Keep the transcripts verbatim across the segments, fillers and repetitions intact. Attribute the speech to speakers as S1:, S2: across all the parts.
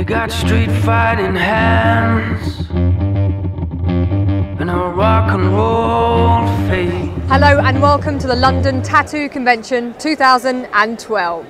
S1: You got street fighting hands and a rock and roll face.
S2: Hello and welcome to the London Tattoo Convention two thousand twelve.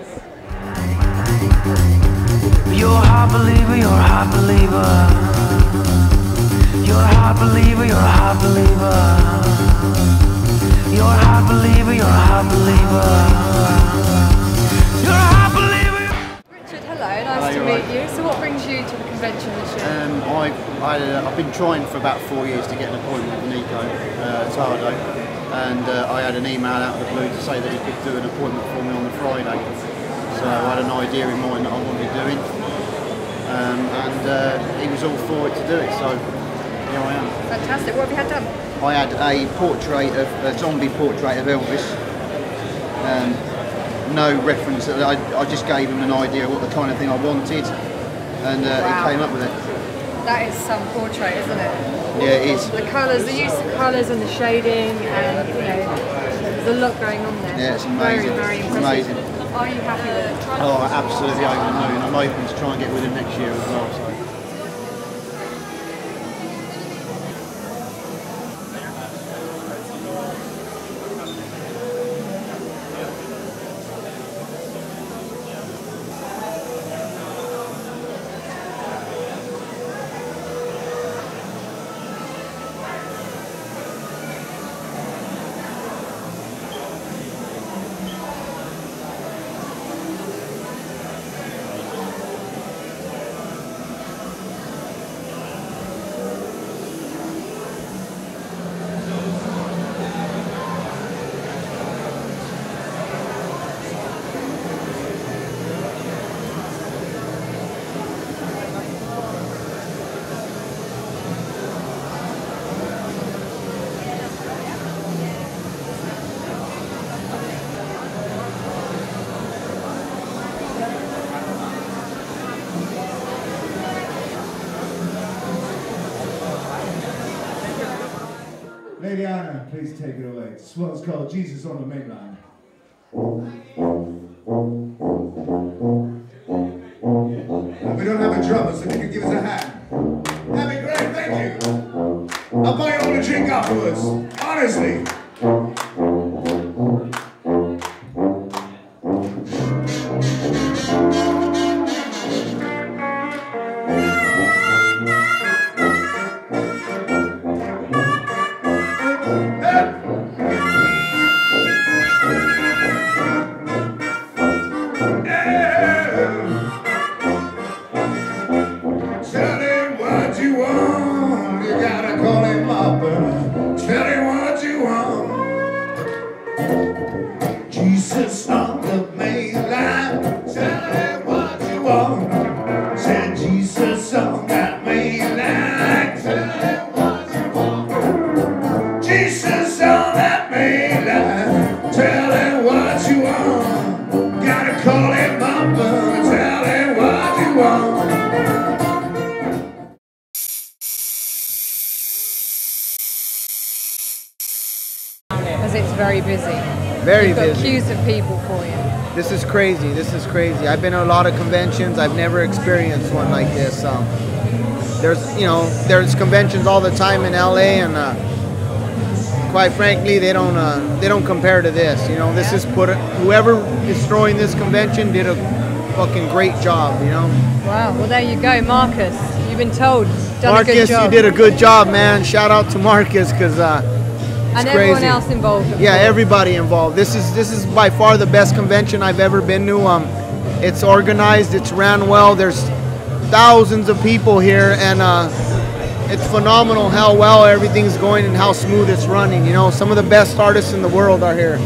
S1: You're a hard believer, you're a hard believer. You're a hard believer, you're a hard believer. You're a hard believer, you're a hard believer. You're a hard believer.
S2: Richard, hello, nice hello, to meet right. you. So what brings you to the convention this year?
S3: Um, I've, I, uh, I've been trying for about four years to get an appointment with Nico uh, Tardo, and uh, I had an email out of the blue to say that he could do an appointment for me on the Friday. So I had an idea in mind that I wanted doing, um, and uh, he was all for it to do it, so here I am.
S2: Fantastic. What have you had done? I
S3: had a portrait of a zombie portrait of Elvis. Um, no reference. I, I just gave him an idea of what the kind of thing I wanted, and uh,
S2: wow.
S3: he came up with it.
S2: That is some portrait, isn't it?
S3: Yeah, it is.
S2: The colours, the use of colours and the shading, and you know, there's a lot going on there.
S3: Yeah, it's amazing.
S2: Very, very impressive.
S3: Amazing.
S2: Are you happy with it?
S3: Oh, absolutely over the moon. I'm hoping to try and get with him next year as well. So.
S4: Lady Anna, please take it away. This one's called Jesus on the Main Line. We don't have a drummer, so if you could give us a hand. That'd be great, thank you. I'll buy you all a drink afterwards, honestly. Jesus on the main line, tell him what you want. Said Jesus on that main line, tell him what you want. Jesus on that main line, tell him what you want. Gotta call him up and tell him what you want.
S2: Because it's very busy.
S5: Very
S2: You've got
S5: busy.
S2: queues of people for you.
S5: This is crazy. This is crazy. I've been to a lot of conventions. I've never experienced one like this. Um, there's, you know, there's conventions all the time in L A, and uh, quite frankly, they don't, uh, they don't compare to this. You know, this is put. Whoever is throwing this convention did a fucking great job. You know.
S2: Wow. Well, there you go, Marcus. You've been told. Done
S5: Marcus,
S2: a good job.
S5: you did a good job, man. Shout out to Marcus, because. Uh,
S2: And
S5: It's
S2: everyone
S5: crazy.
S2: else involved.
S5: Yeah, everybody involved. This is this is by far the best convention I've ever been to. Um, it's organized, it's ran well. There's thousands of people here, and uh, it's phenomenal how well everything's going and how smooth it's running. You know, some of the best artists in the world are here.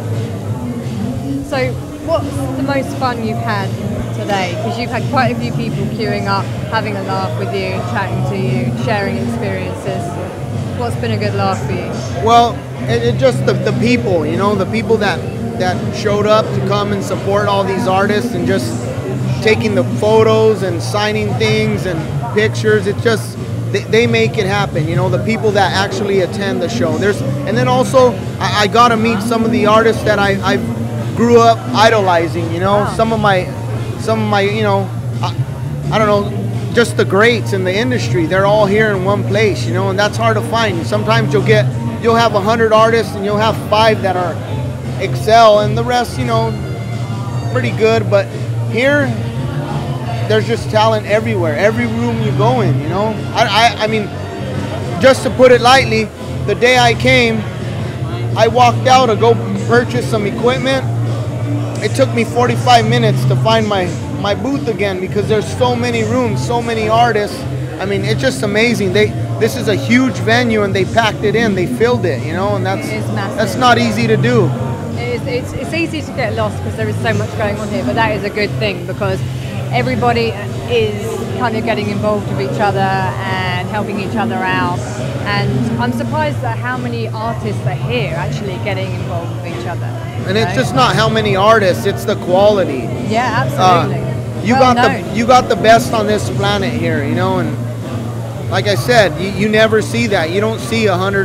S2: So, what's the most fun you've had today? Because you've had quite a few people queuing up, having a laugh with you, chatting to you, sharing experiences. What's been a good laugh for you?
S5: Well, it, it just the, the people, you know, the people that, that showed up to come and support all these artists and just taking the photos and signing things and pictures. It's just, they, they make it happen, you know, the people that actually attend the show. There's, and then also, I, I got to meet some of the artists that I, I grew up idolizing, you know,
S2: Wow.
S5: some of my, some of my, you know, I, I don't know, just the greats in the industry. They're all here in one place, you know, and that's hard to find. Sometimes you'll get, you'll have a hundred artists and you'll have five that are excel, and the rest, you know, pretty good. But here, there's just talent everywhere. Every room you go in, you know. I, I, I mean, just to put it lightly, the day I came, I walked out to go purchase some equipment. It took me forty-five minutes to find my, my booth again because there's so many rooms, so many artists. I mean, it's just amazing. They this is a huge venue and they packed it in, they filled it, you know, and that's
S2: It is massive.
S5: that's not easy to do.
S2: It is, it's, it's easy to get lost because there is so much going on here, but that is a good thing because everybody is kind of getting involved with each other and helping each other out. And I'm surprised at how many artists are here actually getting involved with each other.
S5: And
S2: you
S5: it's
S2: know?
S5: just not how many artists, it's the quality.
S2: Yeah, absolutely.
S5: Uh, you
S2: Well
S5: got
S2: known.
S5: the you got the best on this planet here, you know, and like I said, you, you never see that. You don't see a hundred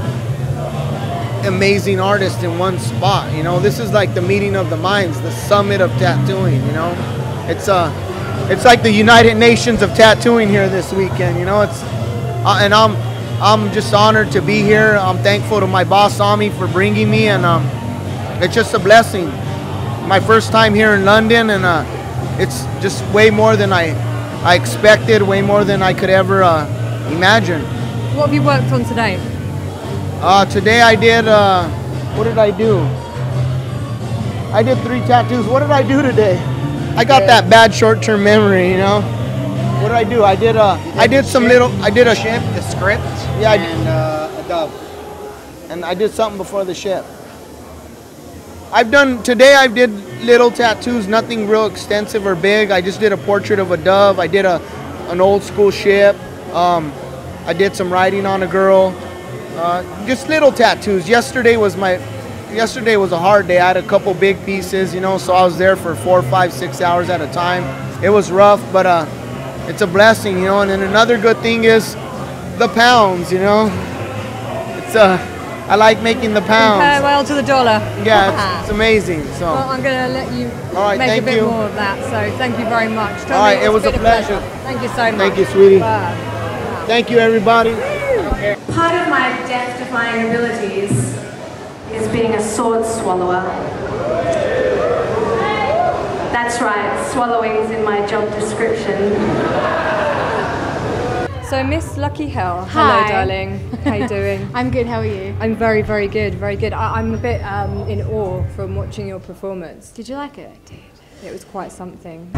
S5: amazing artists in one spot. You know, this is like the meeting of the minds, the summit of tattooing. You know, it's uh, it's like the United Nations of tattooing here this weekend. You know, it's uh, and I'm I'm just honored to be here. I'm thankful to my boss Ami for bringing me, and um, it's just a blessing. My first time here in London, and uh, it's just way more than I I expected, way more than I could ever uh, imagine.
S2: What have you worked on today?
S5: Uh, today I did, uh, what did I do? I did three tattoos. What did I do today? I got that bad short-term memory, you know? What did I do? I did, uh, I did some little, I did a
S6: ship, the script,
S5: Yeah, I-
S6: and uh, a dove.
S5: and I did something before the ship. I've done, today I did little tattoos, nothing real extensive or big. I just did a portrait of a dove. I did a, an old school ship. Um, I did some writing on a girl. Uh, just little tattoos. Yesterday was my, yesterday was a hard day. I had a couple big pieces, you know, so I was there for four, five, six hours at a time. It was rough, but uh, it's a blessing, you know. And then another good thing is the pounds, you know. It's uh, I like making the pounds.
S2: Farewell to the dollar.
S5: Yeah, it's, it's amazing. So,
S2: Well, I'm going to let you
S5: All right,
S2: make
S5: thank
S2: a bit
S5: you.
S2: more of that. So thank you very much. Tell
S5: All
S2: me,
S5: right, it
S2: it's
S5: was a
S2: been
S5: pleasure.
S2: Thank you so much.
S5: Thank you, sweetie.
S2: Bye.
S5: thank you, everybody.
S7: Part of my death-defying abilities is being a sword swallower. That's right, swallowing's in my job description.
S2: So Miss Lucky Hell,
S8: Hi.
S2: hello darling. How you doing?
S8: I'm good, how are you?
S2: I'm very, very good, very good. I, I'm a bit um, in awe from watching your performance.
S8: Did you like it? I did.
S2: It was quite something.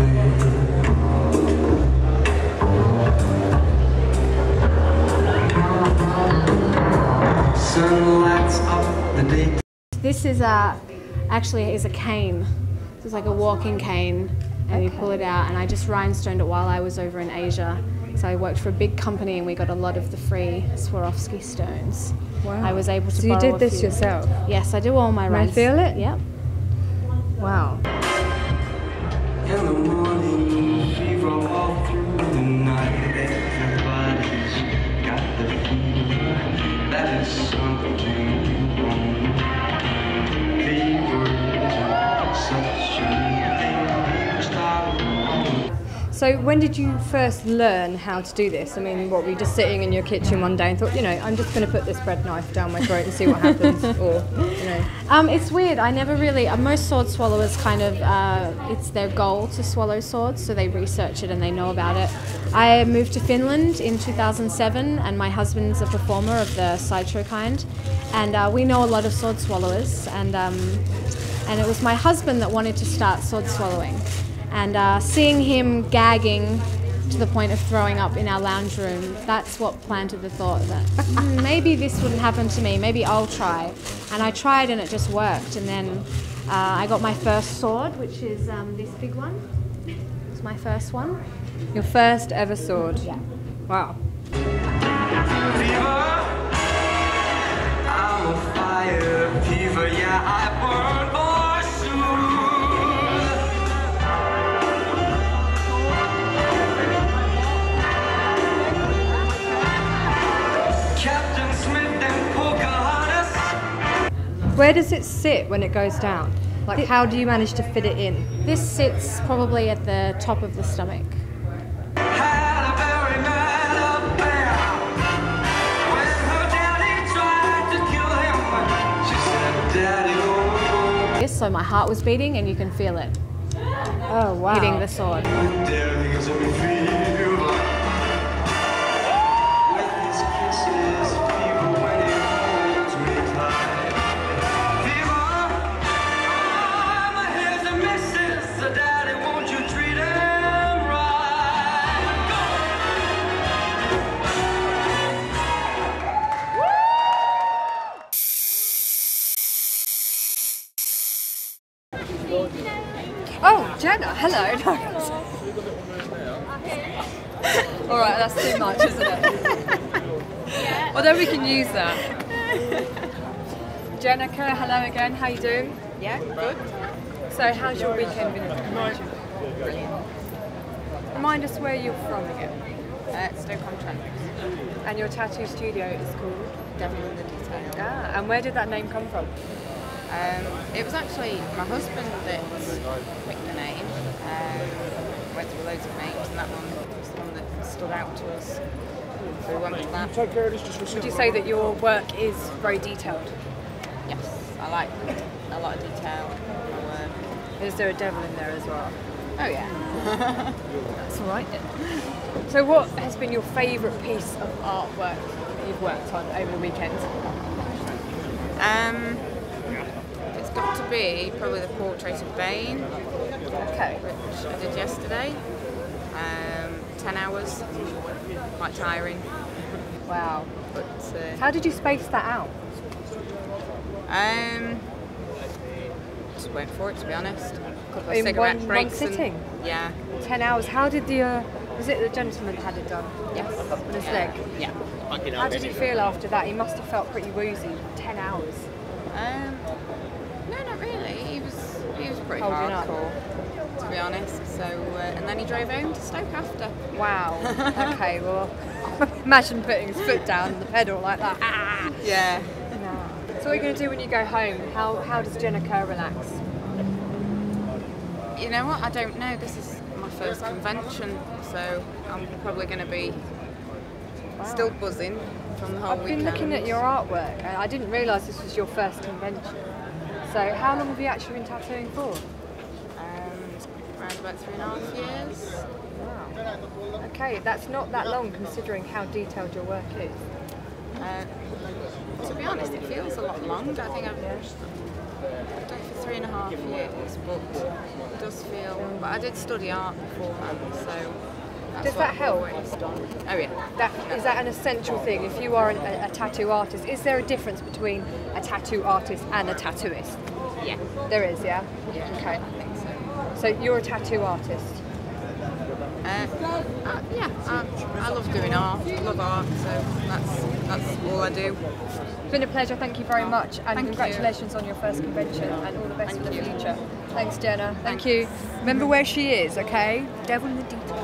S8: This is a, actually is a cane. This is like a walking cane, and you pull it out, and I just rhinestoned it while I was over in Asia. So I worked for a big company and we got a lot of the free Swarovski stones.
S2: Wow.
S8: I was able to
S2: So you
S8: borrow
S2: did
S8: a
S2: this
S8: few.
S2: yourself?
S8: Yes, I do all my
S2: Can I
S8: rhines.
S2: feel it?
S8: Yep.
S2: Wow.
S9: In the morning, fever all through the night. Everybody's got the fever. That is something wrong. Fever isn't such a thing. Stop.
S2: So when did you first learn how to do this? I mean, what, were you just sitting in your kitchen one day and thought, you know, I'm just going to put this bread knife down my throat and see what happens, or, you know?
S8: Um, it's weird. I never really. Uh, most sword swallowers kind of. Uh, it's their goal to swallow swords, so they research it and they know about it. I moved to Finland in two thousand seven, and my husband's a performer of the sideshow kind, and uh, we know a lot of sword swallowers. And um, and it was my husband that wanted to start sword swallowing, and uh, seeing him gagging to the point of throwing up in our lounge room, that's what planted the thought that "Hmm, maybe this wouldn't happen to me, maybe I'll try. And I tried and it just worked. And then uh, I got my first sword, which is um, this big one. It's my first one.
S2: Your first ever sword?
S8: Yeah.
S2: Wow.
S9: Fever, I'm on fire. Fever, yeah, I burn for sure. Captain Smith and Pocahontas.
S2: Where does it sit when it goes down? Like, how do you manage to fit it in?
S8: This sits probably at the top of the stomach. this, so my heart was beating, and you can feel it
S2: Oh wow.
S8: hitting the sword.
S9: There is a fever with his kisses, fever when he holds me tight. Fever, I'm his missus, so daddy, won't you treat him right?
S2: Oh, Jenna, hello. All right, that's too much, isn't it? Although we can use that. Jenica, hello again. How you doing? Yeah, good. So, how's your weekend been? Brilliant. Remind us where you're from again.
S6: Uh, Stoke-on-Trent.
S2: And your tattoo studio is called
S6: Devil in the Detail.
S2: Ah, and where did that name come from?
S6: Um, it was actually my husband that picked the name. Um, went through loads of names, and that one was the one that stood out to us. So we went with that.
S2: Would you say that your work is very detailed?
S6: Yes, I like a lot of detail in my work.
S2: Is there a devil in there as well?
S6: Oh yeah.
S2: That's all right then. So what has been your favourite piece of artwork that you've worked on over the weekend?
S6: Um, it's got to be probably the portrait of Bane,
S2: Okay.
S6: which I did yesterday. Um, ten hours, quite tiring.
S2: Wow.
S6: But uh,
S2: How did you space that out?
S6: um, just went for it, to be honest. Couple of
S2: In
S6: cigarette
S2: one- one
S6: breaks and-
S2: sitting?
S6: yeah.
S2: Ten hours. How did the, uh, was it the gentleman that had it done?
S6: Yes.
S2: On his
S6: Yeah.
S2: leg?
S6: Yeah.
S2: How did you feel after that? He must have felt pretty woozy. Ten hours.
S6: Um, no, not really. He was he was pretty
S2: Holding up.
S6: hardcore, to be honest. So uh, and then he drove home to Stoke after.
S2: Wow. Okay, well, imagine putting his foot down on the pedal like that. Ah!
S6: Yeah.
S2: No. So what are you going to do when you go home? How, how does Jenica relax?
S6: You know what? I don't know. This is my first convention, so I'm probably going to be still buzzing from the whole
S2: I've been
S6: weekend.
S2: looking at your artwork and I didn't realise this was your first convention. So how long have you actually been tattooing for?
S6: Um, around about three and a half years.
S2: Wow. Okay, that's not that long considering how detailed your work is.
S6: Uh, to be honest, it feels a lot longer. I think I've done it for three and a half years, but it does feel. But I did study art beforehand, so. That's
S2: Does
S6: what
S2: that
S6: I've
S2: help?
S6: always done. Oh yeah.
S2: That, is that an essential thing? If you are an, a, a tattoo artist, is there a difference between a tattoo artist and a tattooist?
S6: Yeah.
S2: There is, yeah?
S6: Yeah.
S2: Okay.
S6: I think so.
S2: So you're a tattoo artist?
S6: Uh, uh, yeah, I, I love doing art. I love art, so that's that's all I do.
S2: It's been a pleasure, thank you very much, and
S6: Thank
S2: congratulations on your first convention, and all the best
S6: Thank
S2: for the
S6: you.
S2: future. Thanks, Jenna. Thank
S6: Thanks.
S2: you. Remember where she is, okay? Devil in the detail.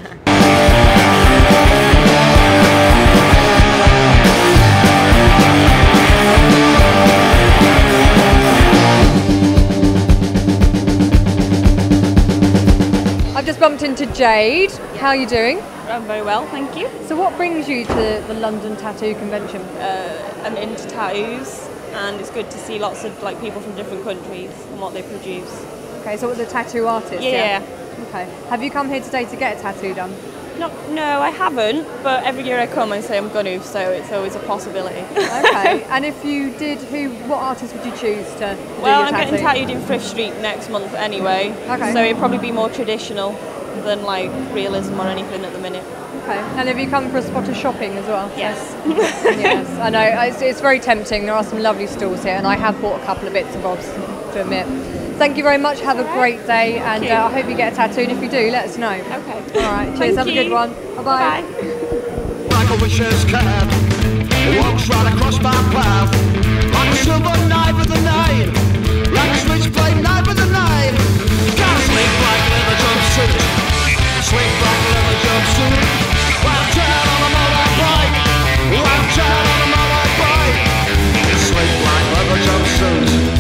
S2: I've just bumped into Jade. How are you doing?
S10: I'm very well, thank you.
S2: So what brings you to the London Tattoo Convention?
S10: Uh, I'm into tattoos, and it's good to see lots of like people from different countries and what they produce.
S2: Okay, so what the tattoo artist?
S10: Yeah.
S2: Okay. Have you come here today to get a tattoo done?
S10: No, no, I haven't. But every year I come and say I'm going to, so it's always a possibility.
S2: Okay. And if you did, who? What artist would you choose to do
S10: Well,
S2: your
S10: I'm
S2: tattoo?
S10: getting tattooed in Thrift Street next month anyway.
S2: Okay.
S10: So it'd probably be more traditional than like realism or anything at the minute.
S2: Okay. And have you come for a spot of shopping as well?
S10: Yes.
S2: Yes. I know. It's, it's very tempting. There are some lovely stalls here, and I have bought a couple of bits and bobs, to admit. Thank you very much. Have a great day, and
S10: you.
S2: uh, I hope you get a tattoo. And if you do, let us know.
S10: Okay.
S2: All right. Cheers.
S10: Thank
S2: Have a good
S10: you.
S2: one. Bye-bye.
S10: Bye.
S4: Like a witch's cat walks right across my path, like a silver knife of the night, like a switchblade knife of the night. Got a sleek black leather jumpsuit, sleek black leather jumpsuit. Wild child on a motorbike, wild child on a motorbike. Sleek black leather jumpsuit.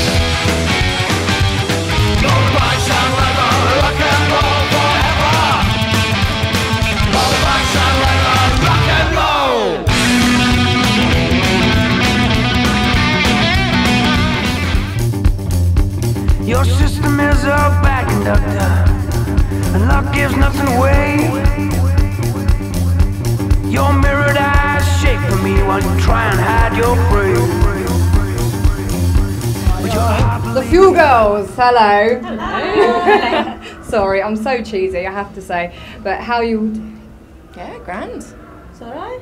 S4: Motorbikes and leather, rock and roll forever. Motorbikes and leather, rock and roll.
S1: your back conductor, and luck gives nothing away. Your mirrored eyes shake for me while you try and hide your prey. But your heart
S2: The Fuel Girls, hello. Hello. Sorry, I'm so cheesy, I have to say. But how you?
S11: Yeah, grand.
S12: It's alright.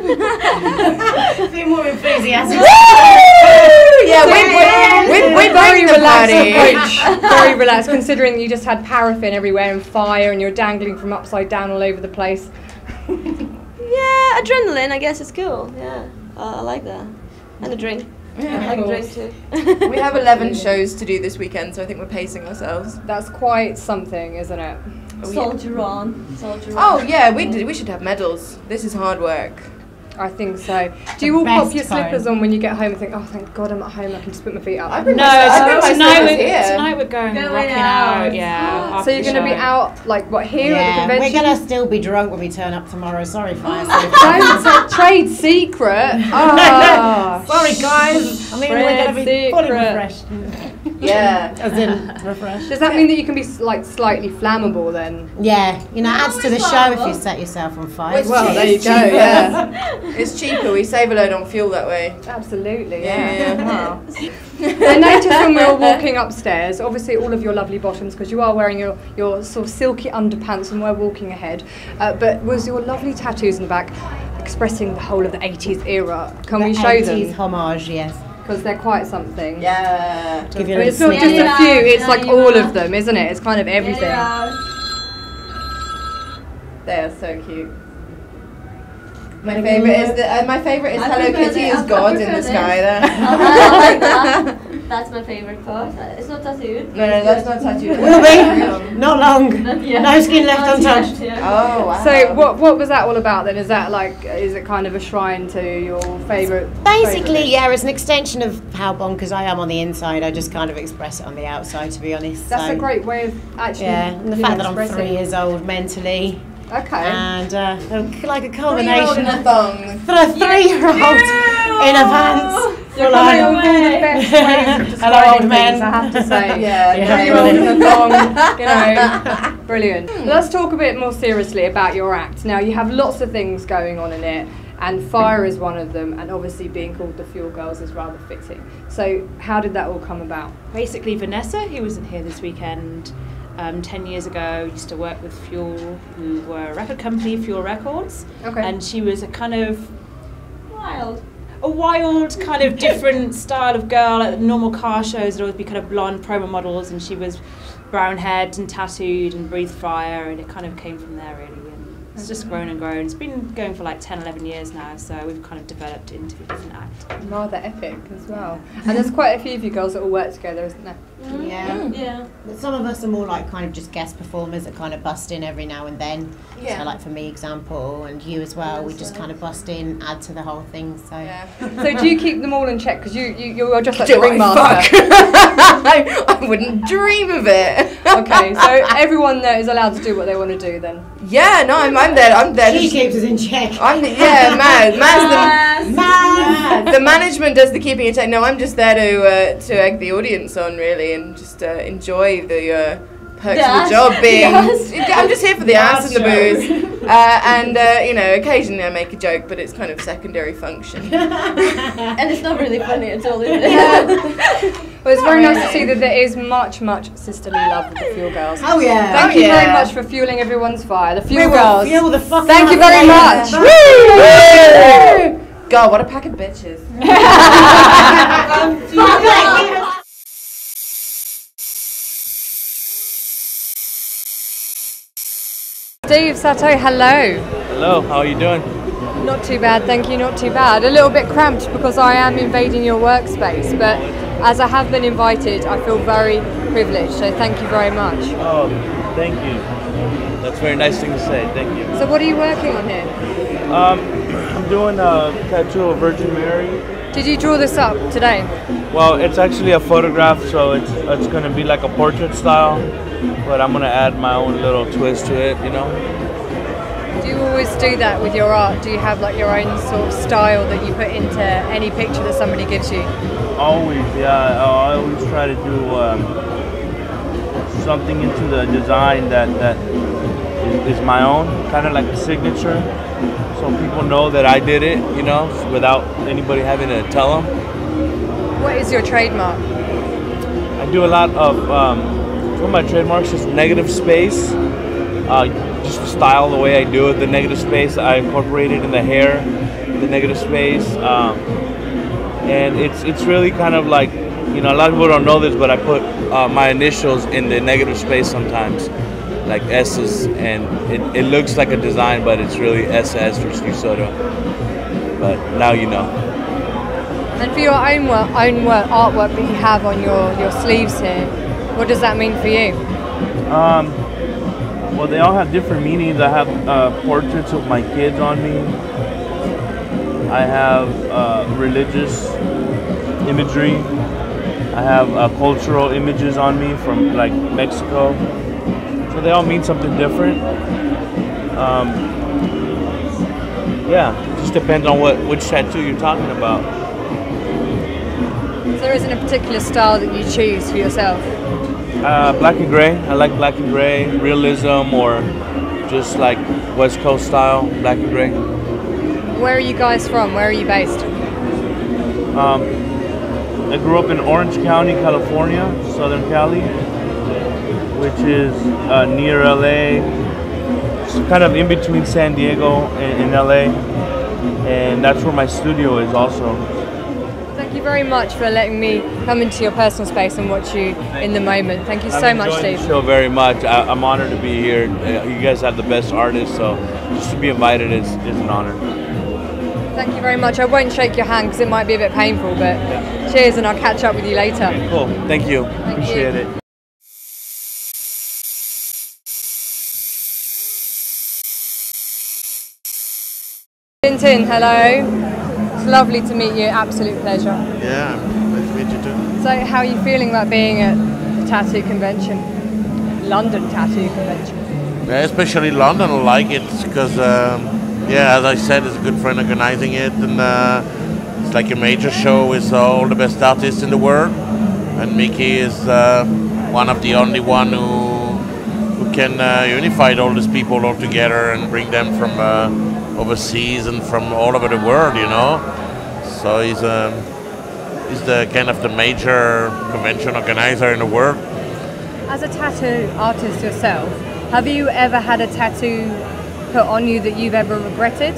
S12: A few more enthusiastic.
S11: Yeah, we're, we're, we're, we're
S2: very
S11: the
S2: relaxed
S11: party.
S2: approach. Very relaxed, considering you just had paraffin everywhere and fire, and you're dangling from upside down all over the place.
S12: Yeah, adrenaline, I guess it's cool. Yeah, uh, I like that. And a drink.
S11: Yeah,
S12: I like a
S11: of
S12: drink
S11: course.
S12: too.
S11: We have eleven shows to do this weekend, so I think we're pacing ourselves.
S2: That's quite something, isn't it?
S12: Soldier on. Soldier
S11: Oh
S12: on.
S11: yeah, we did, we should have medals. This is hard work.
S2: I think so. Do you all
S13: best
S2: pop your
S13: phone.
S2: slippers on when you get home and think, oh, thank God I'm at home, I can just put my feet up?
S11: I bring
S13: No,
S11: my, I bring my
S13: tonight,
S11: slippers
S13: we're,
S11: here.
S13: tonight we're going,
S12: Going
S13: rocking
S12: out.
S13: out. Yeah.
S2: So you're going to be out, like, what, here
S14: Yeah,
S2: at the
S14: we're
S2: convention?
S14: gonna still be drunk when we turn up tomorrow. Sorry, fire.
S2: Don't say trade secret. Ah.
S14: Sorry, guys. I mean, we're gonna be fully
S2: Secret.
S14: refreshed.
S11: Yeah.
S14: As in refreshed.
S2: Does that mean that you can be like slightly flammable then?
S14: Yeah, you know, adds to the show if you set yourself on fire.
S11: Well,
S2: Well, there you go.
S11: cheaper.
S2: Yeah,
S11: It's cheaper. We save a load on fuel that way.
S2: absolutely.
S11: Yeah,
S2: Yeah.
S11: yeah.
S2: Wow. I noticed when we were walking upstairs, obviously all of your lovely bottoms, because you are wearing your, your sort of silky underpants and we're walking ahead, uh, but was your lovely tattoos in the back expressing the whole of the eighties era? Can we show
S14: eighties
S2: them?
S14: homage, yes.
S2: Because they're quite something.
S11: Yeah.
S14: Give you
S2: I
S14: a
S2: mean, it's
S14: little
S2: not just
S14: sneak.
S2: a few, it's like all of them, isn't it? It's kind of everything.
S11: They are so cute. My favorite is the uh, my favorite is
S12: I
S11: Hello
S12: prefer
S11: Kitty
S12: the-
S11: is
S12: I
S11: God
S12: prefer
S11: in the
S12: this.
S11: sky there.
S12: I like that. That's my favourite part. It's not tattooed.
S11: No, no, that's not tattooed.
S14: Will be. Not long.
S12: Not yet.
S14: No skin left
S12: Not yet,
S14: untouched.
S12: yeah.
S11: Oh wow.
S2: So what what was that all about then? Is that like, is it kind of a shrine to your favourite?
S14: Basically,
S2: favourite?
S14: yeah, it's an extension of how bonkers I am on the inside. I just kind of express it on the outside, to be honest.
S2: That's
S14: so,
S2: a great way of actually.
S14: Yeah, and the
S2: you
S14: fact
S2: know,
S14: that I'm
S2: expressing.
S14: three years old mentally,
S2: Okay.
S14: and uh, like a
S11: Three-year-old
S14: culmination
S11: in a
S14: of
S11: thong.
S14: for a three-year-old in a pants.
S2: You're
S14: Full
S2: coming
S14: on.
S2: up with all the best ways of
S14: Hello,
S2: describing
S14: old man.
S2: things, I have to say.
S11: Yeah,
S14: Yeah.
S2: Three-year-old in a thong, you know, brilliant. Let's talk a bit more seriously about your act. Now, you have lots of things going on in it, and fire is one of them, and obviously being called the Fuel Girls is rather fitting. So, how did that all come about?
S13: Basically, Vanessa, who wasn't here this weekend, um, ten years ago, used to work with Fuel, who were a record company, Fuel Records.
S2: Okay.
S13: And she was a kind of
S12: Wild.
S13: a wild, kind of different style of girl. At normal car shows, there'd always be kind of blonde promo models, and she was brown haired and tattooed and breathed fire, and it kind of came from there, really. And it's just grown and grown. It's been going for like ten, eleven years now, so we've kind of developed into a different act.
S2: Rather epic as well. And there's quite a few of you girls that all work together, isn't there?
S14: Yeah.
S12: Yeah.
S14: But some of us are more like kind of just guest performers that kind of bust in every now and then.
S11: Yeah.
S14: So like for me, example, and you as well, we just kind of bust in, add to the whole thing. So
S11: Yeah.
S2: So do you keep them all in check? Because you, you, you're just like
S11: Do
S2: the
S11: I
S2: ringmaster.
S11: I, I wouldn't dream of it.
S2: Okay, so everyone there is allowed to do what they want to do then?
S11: Yeah, no, I'm, I'm there. I'm there.
S14: she
S11: to-
S14: keeps us in check.
S11: I'm the, yeah, mad. Man's the,
S14: Mad.
S11: the management does the keeping in check. No, I'm just there to uh, to egg the audience on, really, and just uh, enjoy the uh, perks
S12: The
S11: of
S12: ass.
S11: the job. Being,
S12: The ass.
S11: I'm just here for the,
S14: The
S11: ass
S14: ass
S11: and the booze, uh, and uh, you know, occasionally I make a joke, but it's kind of secondary function.
S12: And it's not really funny at all, is it?
S2: Well, it's very nice to see that there is much, much sisterly love with the Fuel Girls.
S14: Oh yeah.
S2: Thank
S11: Oh,
S2: you very
S11: yeah.
S2: much for fueling everyone's fire. The
S14: We
S2: Fuel
S14: will
S2: Girls.
S14: fuel the fuck
S2: Thank
S14: out
S2: you
S14: of
S2: very
S14: it.
S2: much.
S11: Woo! God, what a pack of bitches.
S2: Steve Sato, hello.
S15: Hello, how are you doing?
S2: Not too bad, thank you, not too bad. A little bit cramped because I am invading your workspace, but as I have been invited, I feel very privileged, so thank you very much.
S15: Oh, thank you. That's a very nice thing to say, thank you.
S2: So what are you working on here?
S15: Um, I'm doing a tattoo of Virgin Mary.
S2: Did you draw this up today?
S15: Well, it's actually a photograph, so it's it's going to be like a portrait style, but I'm going to add my own little twist to it, you know?
S2: Do you always do that with your art? Do you have like your own sort of style that you put into any picture that somebody gives you?
S15: Always, yeah. I always try to do um, something into the design that that is, is my own, kind of like a signature, so people know that I did it, you know, without anybody having to tell them.
S2: What is your trademark?
S15: I do a lot of um, one of my trademarks is negative space. Uh, just the style, the way I do it, the negative space I incorporated in the hair, the negative space, um, and it's it's really kind of like, you know, a lot of people don't know this, but I put uh, my initials in the negative space sometimes, like S's, and it, it looks like a design, but it's really S S for Steve Soto. But now you know.
S2: And for your own work, own work, artwork that you have on your, your sleeves here, what does that mean for you?
S15: Um, well, they all have different meanings. I have uh, portraits of my kids on me. I have uh, religious imagery. I have uh, cultural images on me from like Mexico. So they all mean something different. Um, yeah, it just depends on what which tattoo you're talking about.
S2: So there isn't a particular style that you choose for yourself?
S15: Uh, black and gray. I like black and gray, realism, or just like West Coast style, black and gray.
S2: Where are you guys from? Where are you based?
S15: Um, I grew up in Orange County, California, Southern Cali, which is uh, near L A. It's kind of in between San Diego and, and L A, and that's where my studio is also.
S2: Thank you very much for letting me come into your personal space and watch you in the moment. Thank you so
S15: I'm
S2: much,
S15: enjoying
S2: Steve.
S15: the show very much. I, I'm honored to be here. Uh, You guys have the best artists, so just to be invited is, is an honor.
S2: Thank you very much. I won't shake your hand because it might be a bit painful, but cheers, and I'll catch up with you later.
S15: Okay, cool. Thank you. Appreciate
S2: you.
S15: it.
S2: Tintin, hello. It's lovely to meet you. Absolute pleasure.
S16: Yeah, nice to meet you too.
S2: So, how are you feeling about being at the tattoo convention, London Tattoo Convention?
S16: Yeah, especially London, I like it because, um, yeah, as I said, it's a good friend organizing it, and uh, it's like a major show with uh, all the best artists in the world. And Mickey is uh, one of the only one who who can uh, unify all these people all together and bring them from uh, overseas and from all over the world, you know. So he's um, he's the kind of the major convention organizer in the world.
S2: As a tattoo artist yourself, have you ever had a tattoo put on you that you've ever regretted?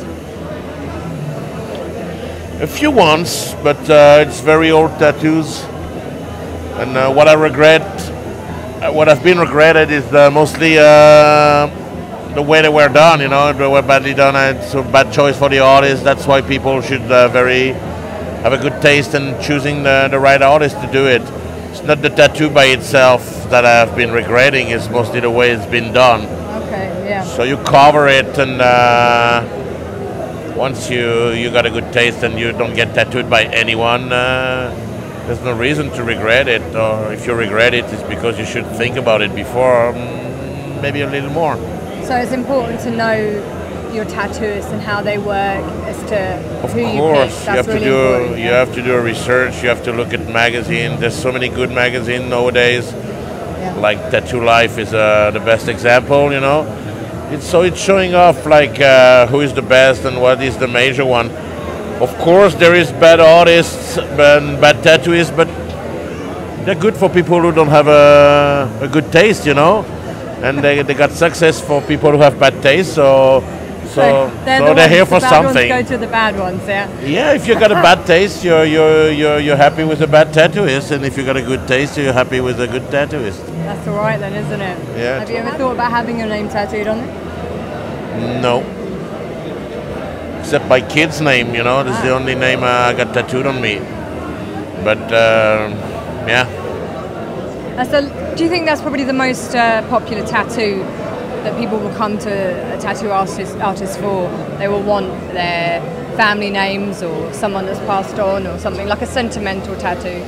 S16: A few ones, but uh, it's very old tattoos. And uh, what I regret, uh, what I've been regretted is uh, mostly uh, the way they were done, you know, they were badly done. It's a bad choice for the artist. That's why people should uh, very have a good taste in choosing the, the right artist to do it. It's not the tattoo by itself that I've been regretting, it's mostly the way it's been done.
S2: Okay, yeah.
S16: So you cover it, and uh, once you, you got a good taste and you don't get tattooed by anyone, uh, there's no reason to regret it. Or if you regret it, it's because you should think about it before, um, maybe a little more.
S2: So it's important to know your tattooists and how they work as to
S16: Of
S2: who you
S16: course,
S2: pick.
S16: you
S2: That's
S16: have
S2: really
S16: to do
S2: important.
S16: you have to do a research. You have to look at magazines. There's so many good magazines nowadays. Like Tattoo Life is uh, the best example. You know, it's so it's showing off like uh, who is the best and what is the major one. Of course, there is bad artists and bad tattooists, but they're good for people who don't have a, a good taste. You know, and they they got success for people who have bad taste. So. So,
S2: they're,
S16: so
S2: the
S16: they're
S2: ones,
S16: here for
S2: the bad
S16: something.
S2: Ones go to the bad ones, yeah.
S16: Yeah, if you got a bad taste, you're you're you're you're happy with a bad tattooist, and if you got a good taste, you're happy with a good tattooist.
S2: That's all right then, isn't it?
S16: Yeah.
S2: Have you ever thought about having your name tattooed on it?
S16: No. Except my kid's name, you know, that's the only name uh, I got tattooed on me. But uh, yeah.
S2: That's the, do you think that's probably the most uh, popular tattoo that people will come to a tattoo artist, artist for? They will want their family names or someone that's passed on or something, like a sentimental tattoo.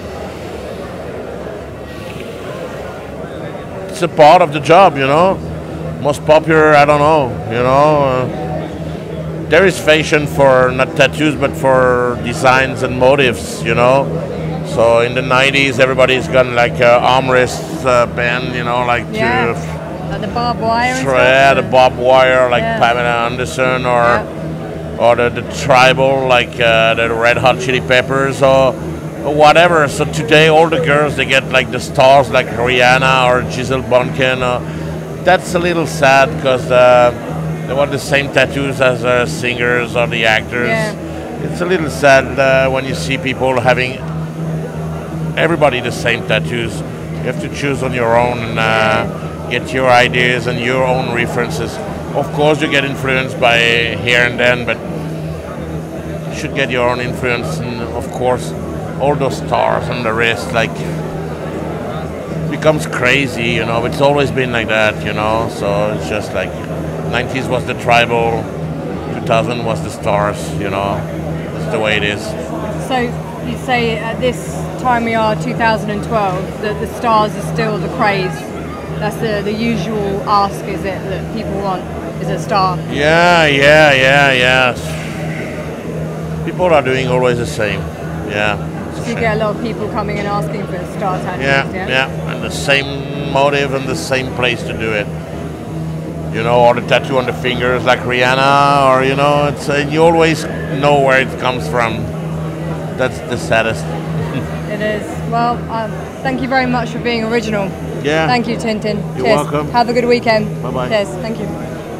S16: It's a part of the job, you know. Most popular, I don't know, you know. Uh, there is fashion for not tattoos but for designs and motifs, you know. So in the nineties, everybody's got like a armrest uh, band, you know, like
S2: Yeah.
S16: to
S2: Like the barbed wire and
S16: yeah,
S2: stuff?
S16: the barbed wire, like
S2: Yeah.
S16: Pamela Anderson, or or the, the tribal, like uh, the Red Hot Chili Peppers, or, or whatever. So today, all the girls they get like the stars, like Rihanna or Giselle Bundchen. Or, that's a little sad because uh, they want the same tattoos as the singers or the actors.
S2: Yeah.
S16: It's a little sad uh, when you see people having everybody the same tattoos. You have to choose on your own and uh, get your ideas and your own references. Of course, you get influenced by here and then, but you should get your own influence. And of course, all those stars on the wrist, like, becomes crazy, you know. It's always been like that, you know. So it's just like, nineties was the tribal, two thousand was the stars, you know. That's the way it is.
S2: So you say at this time we are, two thousand twelve, that the stars are still the craze. That's the, the usual ask, is it, that people want, is a star?
S16: Yeah, yeah, yeah, yeah. People are doing always the same. Yeah.
S2: So you get a lot of people coming and asking for star tattoos,
S16: Yeah,
S2: yeah?
S16: yeah, and the same motive and the same place to do it. You know, or the tattoo on the fingers like Rihanna, or you know, it's uh, you always know where it comes from. That's the saddest.
S2: It is. Well, um, thank you very much for being original.
S16: Yeah.
S2: Thank you, Tintin.
S16: You're
S2: Cheers.
S16: welcome.
S2: Have a good weekend.
S16: Bye-bye.
S2: Cheers. Thank you.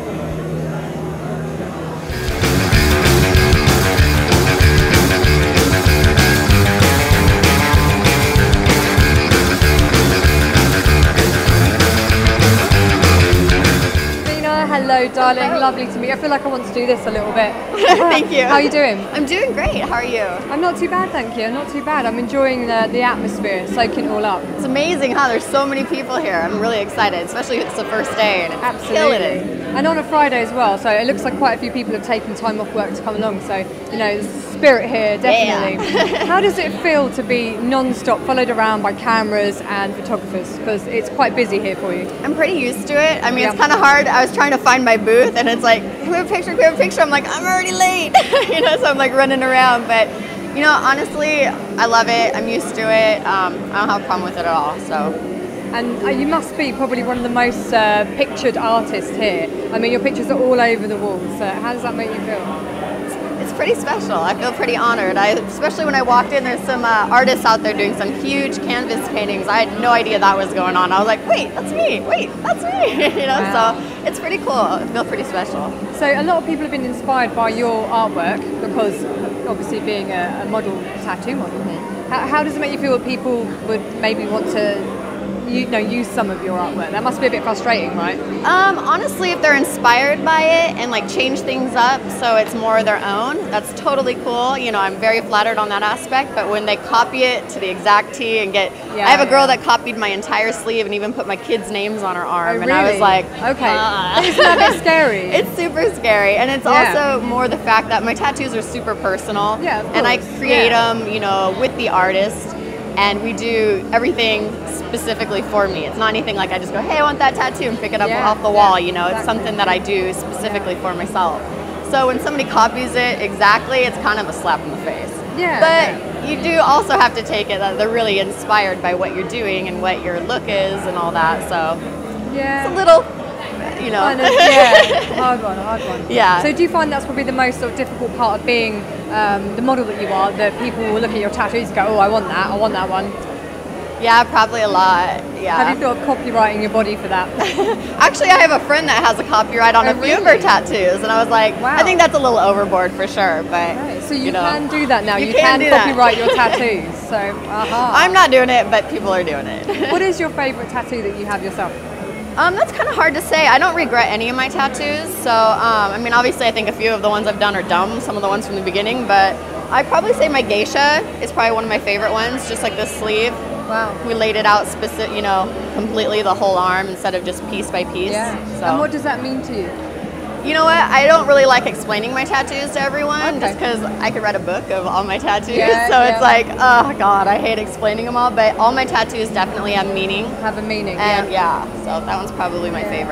S2: Hello, darling. Lovely to meet you. I feel like I want to do this a little bit.
S17: Thank you.
S2: How are you doing?
S17: I'm doing great. How are you?
S2: I'm not too bad, thank you. I'm not too bad. I'm enjoying the, the atmosphere, soaking it all up.
S17: It's amazing, huh? There's so many people here. I'm really excited, especially if it's the first day and it's
S2: Absolutely.
S17: killing it.
S2: And on a Friday as well, so it looks like quite a few people have taken time off work to come along. So, you know, there's spirit here, definitely.
S17: Yeah.
S2: How does it feel to be non-stop followed around by cameras and photographers? Because it's quite busy here for you.
S17: I'm pretty used to it. I mean,
S2: Yeah.
S17: it's kind of hard. I was trying to find my booth and it's like, can we have a picture, can we have a picture? I'm like, I'm already late. you know, so I'm like running around. But, you know, honestly, I love it. I'm used to it. Um, I don't have a problem with it at all, so.
S2: And uh, you must be probably one of the most uh, pictured artists here. I mean, your pictures are all over the walls. So how does that make you feel?
S17: It's pretty special. I feel pretty honored. I, especially when I walked in, there's some uh, artists out there doing some huge canvas paintings. I had no idea that was going on. I was like, wait, that's me. Wait, that's me. you know,
S2: Wow.
S17: so it's pretty cool. I feel pretty special.
S2: So a lot of people have been inspired by your artwork because obviously being a, a model, tattoo model. How, how does it make you feel that people would maybe want to you know, use some of your artwork? That must be a bit frustrating, right?
S17: Um, honestly, if they're inspired by it and like change things up so it's more their own, that's totally cool. You know, I'm very flattered on that aspect, but when they copy it to the exact T and get,
S2: Yeah,
S17: I have a girl
S2: yeah.
S17: that copied my entire sleeve and even put my kids' names on her arm,
S2: Oh,
S17: and I was
S2: really?
S17: like,
S2: Okay.
S17: "Ah."
S2: Isn't that a bit scary?
S17: It's super scary, and it's
S2: Yeah.
S17: also more the fact that my tattoos are super personal,
S2: Yeah, of
S17: and I
S2: course.
S17: create
S2: Yeah.
S17: them, you know, with the artist, and we do everything specifically for me. It's not anything like I just go, hey, I want that tattoo and pick it up
S2: Yeah,
S17: off the
S2: yeah,
S17: wall, you know, it's
S2: exactly.
S17: something that I do specifically for myself. So when somebody copies it exactly, it's kind of a slap in the face.
S2: Yeah.
S17: But you do also have to take it that they're really inspired by what you're doing and what your look is and all that, so
S2: Yeah.
S17: it's a little, you know.
S2: Kind of, yeah, hard one, hard one.
S17: Yeah.
S2: So do you find that's probably the most sort of difficult part of being um, the model that you are, that people will look at your tattoos and go, oh, I want that, I want that one?
S17: Yeah, probably a lot. Yeah.
S2: Have you thought of copywriting your body for that?
S17: Actually, I have a friend that has a copyright on
S2: Oh,
S17: a few of her
S2: really?
S17: tattoos, and I was like,
S2: Wow.
S17: I think that's a little overboard for sure. But
S2: Right, so you,
S17: know,
S2: can do that now.
S17: you
S2: You,
S17: can
S2: can,
S17: do that.
S2: copyright your tattoos. So, aha.
S17: I'm not doing it, but people are doing it.
S2: What is your favourite tattoo that you have yourself?
S17: Um, that's kind of hard to say. I don't regret any of my tattoos. So, um, I mean, obviously, I think a few of the ones I've done are dumb. Some of the ones from the beginning, but I'd probably say my geisha is probably one of my favorite ones. Just like this sleeve.
S2: Wow.
S17: We laid it out specific, you know, completely the whole arm instead of just piece by piece.
S2: Yeah.
S17: So.
S2: And what does that mean to you?
S17: You know what? I don't really like explaining my tattoos to everyone,
S2: Okay.
S17: just because I could write a book of all my tattoos.
S2: Yeah,
S17: so
S2: yeah.
S17: it's like, oh god, I hate explaining them all. But all my tattoos definitely have meaning.
S2: Have a meaning.
S17: And
S2: yeah.
S17: yeah, so that one's probably my favorite.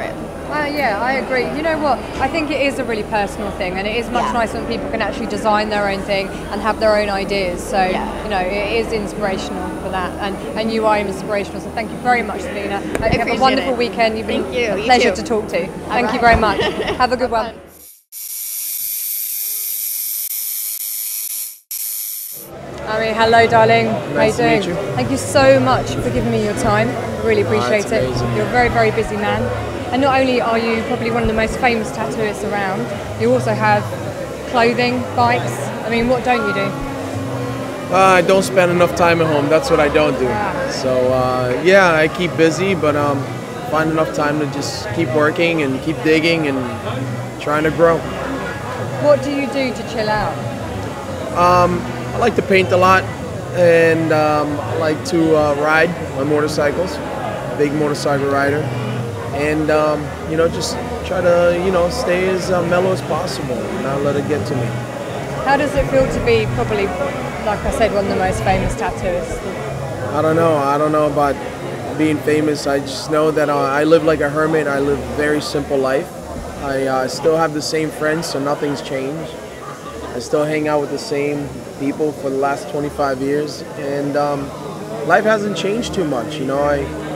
S2: Uh, yeah, I agree. You know what? I think it is a really personal thing, and it is much
S17: Yeah.
S2: nicer when people can actually design their own thing and have their own ideas. So,
S17: Yeah.
S2: you know, it is inspirational for that, and, and you are inspirational. So, thank you very much, Selena. I hope you have a
S17: appreciate
S2: wonderful
S17: it.
S2: weekend. You've been
S17: Thank you.
S2: a
S17: You
S2: pleasure
S17: too.
S2: to talk to.
S17: All
S2: Thank you
S17: right.
S2: very much. Have a good one. Ari, hello, darling.
S18: Nice to
S2: How you
S18: meet
S2: doing?
S18: you.
S2: Thank you so much for giving me your time. I really
S18: Oh,
S2: appreciate
S18: it's
S2: it.
S18: amazing.
S2: You're a very, very busy man. And not only are you probably one of the most famous tattooists around, you also have clothing, bikes. I mean, what don't you do?
S18: Uh, I don't spend enough time at home. That's what I don't do. So uh, yeah, I keep busy, but um, find enough time to just keep working and keep digging and trying to grow.
S2: What do you do to chill out?
S18: Um, I like to paint a lot, and um, I like to uh, ride my motorcycles. Big motorcycle rider, and um, you know, just try to you know stay as uh, mellow as possible, and not let it get to me.
S2: How does it feel to be probably, like I said, one of the most famous tattooists?
S18: I don't know. I don't know about being famous. I just know that uh, I live like a hermit. I live a very simple life. I uh, still have the same friends, so nothing's changed. I still hang out with the same people for the last twenty-five years, and um, life hasn't changed too much. You know, I,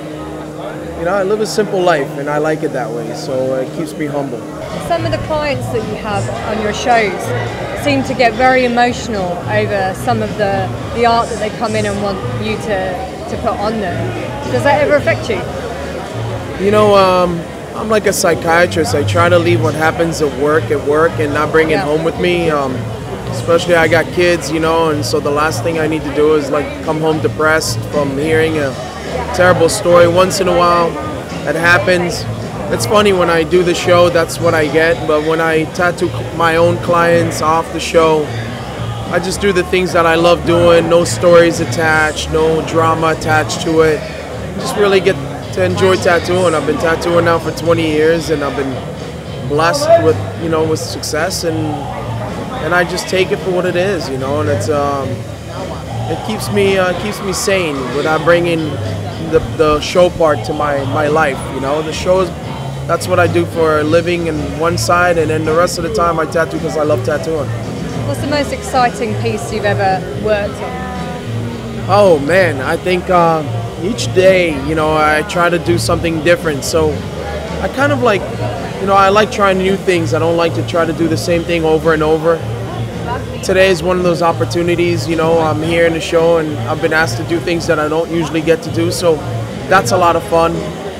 S18: you know, I live a simple life, and I like it that way. So it keeps me humble.
S2: Some of the clients that you have on your shows seem to get very emotional over some of the, the art that they come in and want you to, to put on them. Does that ever affect you?
S18: You know, um, I'm like a psychiatrist. I try to leave what happens at work at work and not bring it
S2: Yeah.
S18: home with me. Um, especially I got kids, you know, and so the last thing I need to do is like come home depressed from hearing a terrible story. Once in a while, that happens. It's funny when I do the show, that's what I get. But when I tattoo my own clients off the show, I just do the things that I love doing. No stories attached, no drama attached to it. Just really get to enjoy tattooing. I've been tattooing now for twenty years, and I've been blessed with, you know, with success, and and I just take it for what it is, you know. And it's um, it keeps me uh, keeps me sane without bringing the the show part to my my life, you know. The show is, that's what I do for a living in one side, and then the rest of the time I tattoo because I love tattooing.
S2: What's the most exciting piece you've ever worked on?
S18: Oh man, I think uh, each day, you know, I try to do something different. So I kind of like, you know, I like trying new things. I don't like to try to do the same thing over and over. Today is one of those opportunities, you know, I'm here in the show and I've been asked to do things that I don't usually get to do. So that's a lot of fun.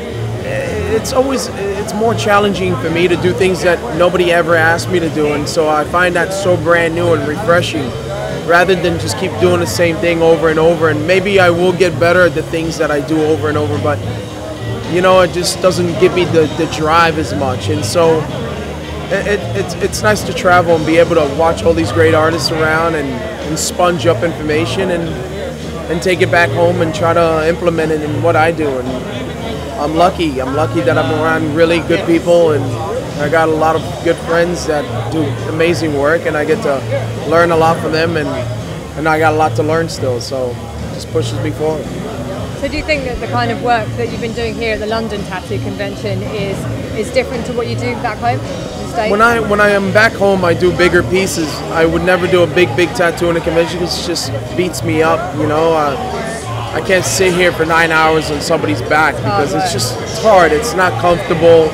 S18: It's always, it's more challenging for me to do things that nobody ever asked me to do. And so I find that so brand new and refreshing, rather than just keep doing the same thing over and over. And maybe I will get better at the things that I do over and over, but you know, it just doesn't give me the, the drive as much. And so it, it, it's, it's nice to travel and be able to watch all these great artists around and, and sponge up information and, and take it back home and try to implement it in what I do. And I'm lucky. I'm lucky that I'm around really good people, and I got a lot of good friends that do amazing work, and I get to learn a lot from them, and, and I got a lot to learn still, so it just pushes me forward.
S2: So do you think that the kind of work that you've been doing here at the London Tattoo Convention is is different to what you do back home in the States?
S18: When I when I am back home, I do bigger pieces. I would never do a big, big tattoo in a convention because it just beats me up, you know. Uh, I can't sit here for nine hours on somebody's back because it's just it's hard. It's not comfortable.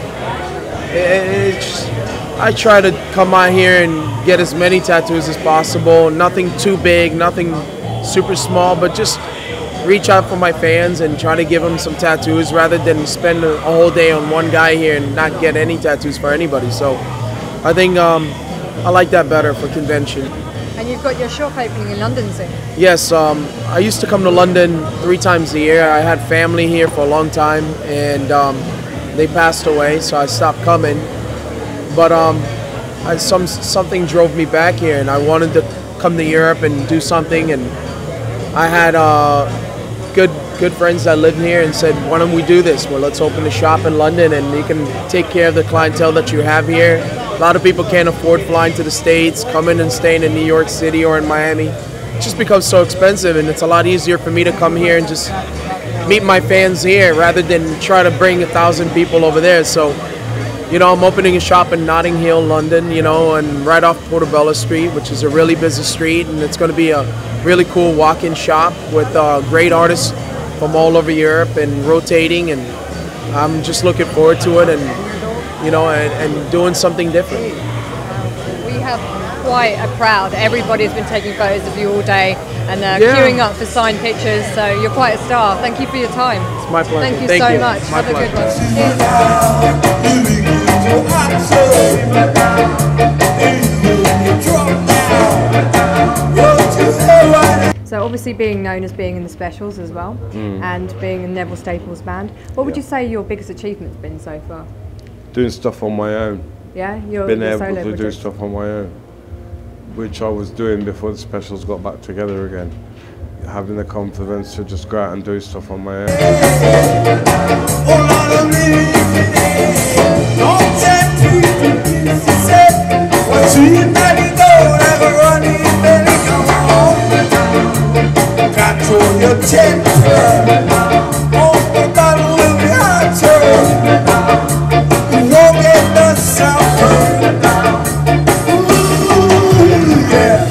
S18: It, it's just, I try to come out here and get as many tattoos as possible. Nothing too big, nothing super small, but just reach out for my fans and try to give them some tattoos rather than spend a whole day on one guy here and not get any tattoos for anybody. So I think um, I like that better for convention.
S2: And you've got your shop opening in London soon.
S18: Yes, um, I used to come to London three times a year. I had family here for a long time, and um, they passed away, so I stopped coming. But um, I, some something drove me back here, and I wanted to come to Europe and do something. And I had uh, good good friends that lived here and said, "Why don't we do this? Well, let's open a shop in London, and you can take care of the clientele that you have here." A lot of people can't afford flying to the States, coming and staying in New York City or in Miami. It just becomes so expensive, and it's a lot easier for me to come here and just meet my fans here rather than try to bring a thousand people over there. So you know, I'm opening a shop in Notting Hill, London, you know, and right off Portobello Street, which is a really busy street, and it's going to be a really cool walk-in shop with uh, great artists from all over Europe and rotating, and I'm just looking forward to it, and you know, and, and doing something different.
S2: We have quite a crowd. Everybody's been taking photos of you all day and uh,
S18: Yeah.
S2: queuing up for signed pictures, so you're quite a star. Thank you for your time.
S18: It's my pleasure.
S2: Thank you
S18: Thank
S2: so
S18: you.
S2: much.
S18: My
S2: Have a good
S18: pleasure.
S2: one. So obviously being known as being in the specials as well,
S19: Mm.
S2: and being in Neville Staples Band, what would you say your biggest achievement's been so far?
S19: Doing stuff on my own.
S2: Yeah, your,
S19: Been
S2: your
S19: able
S2: solo
S19: to do
S2: project.
S19: stuff on my own, which I was doing before the specials got back together again. Having the confidence to just go out and do stuff on my own.
S4: Control your temper. Oh, the battle will be hotter. You won't get no supper. Ooh, yeah.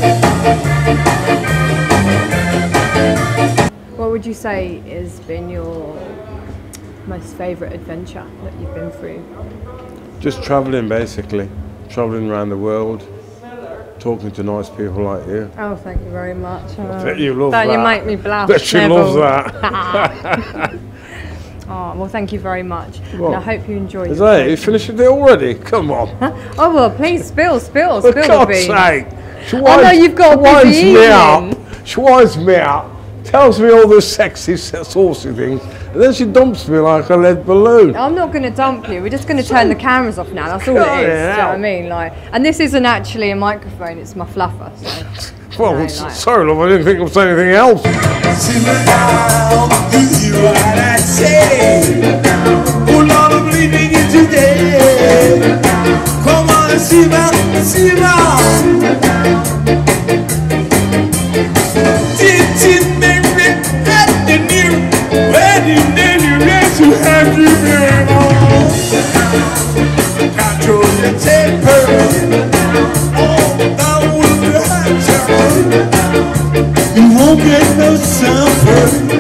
S2: What would you say has been your most favourite adventure that you've been through?
S19: Just travelling, basically. Travelling around the world, talking to nice people like you.
S2: Oh, thank you very much.
S19: I bet you love
S2: Don't
S19: that.
S2: you make me blush,
S19: Bet she
S2: Neville.
S19: loves that.
S2: Oh, well, thank you very much.
S19: What?
S2: And I hope you enjoyed
S19: Is
S2: your
S19: that it? You finished it already? Come on.
S2: Oh, well, please spill, spill,
S19: For
S2: spill the
S19: God's
S2: beans.
S19: sake. She
S2: I know
S19: winds-
S2: you've got
S19: she
S2: a
S19: winds
S2: busy
S19: me up.
S2: evening.
S19: She winds me up, tells me all the sexy, saucy things, and then she dumps me like a lead balloon.
S2: I'm not going to dump you. We're just going to turn the cameras off now. That's all it is.
S19: Cut
S2: Do
S19: it
S2: you know what I
S19: out.
S2: mean? Like, and this isn't actually a microphone. It's my fluffer. So.
S19: Well,
S2: No,
S19: s-
S2: like-
S19: sorry, love, I didn't think of saying anything else.
S4: Simmer down, do you hear what I say? Oh Lord, I'm leaving you today. Come on, simmer, simmer. Did it make me at the new wedding? Then you ready to have you there? Control your temper. Oh, that will be hot. You won't get no supper.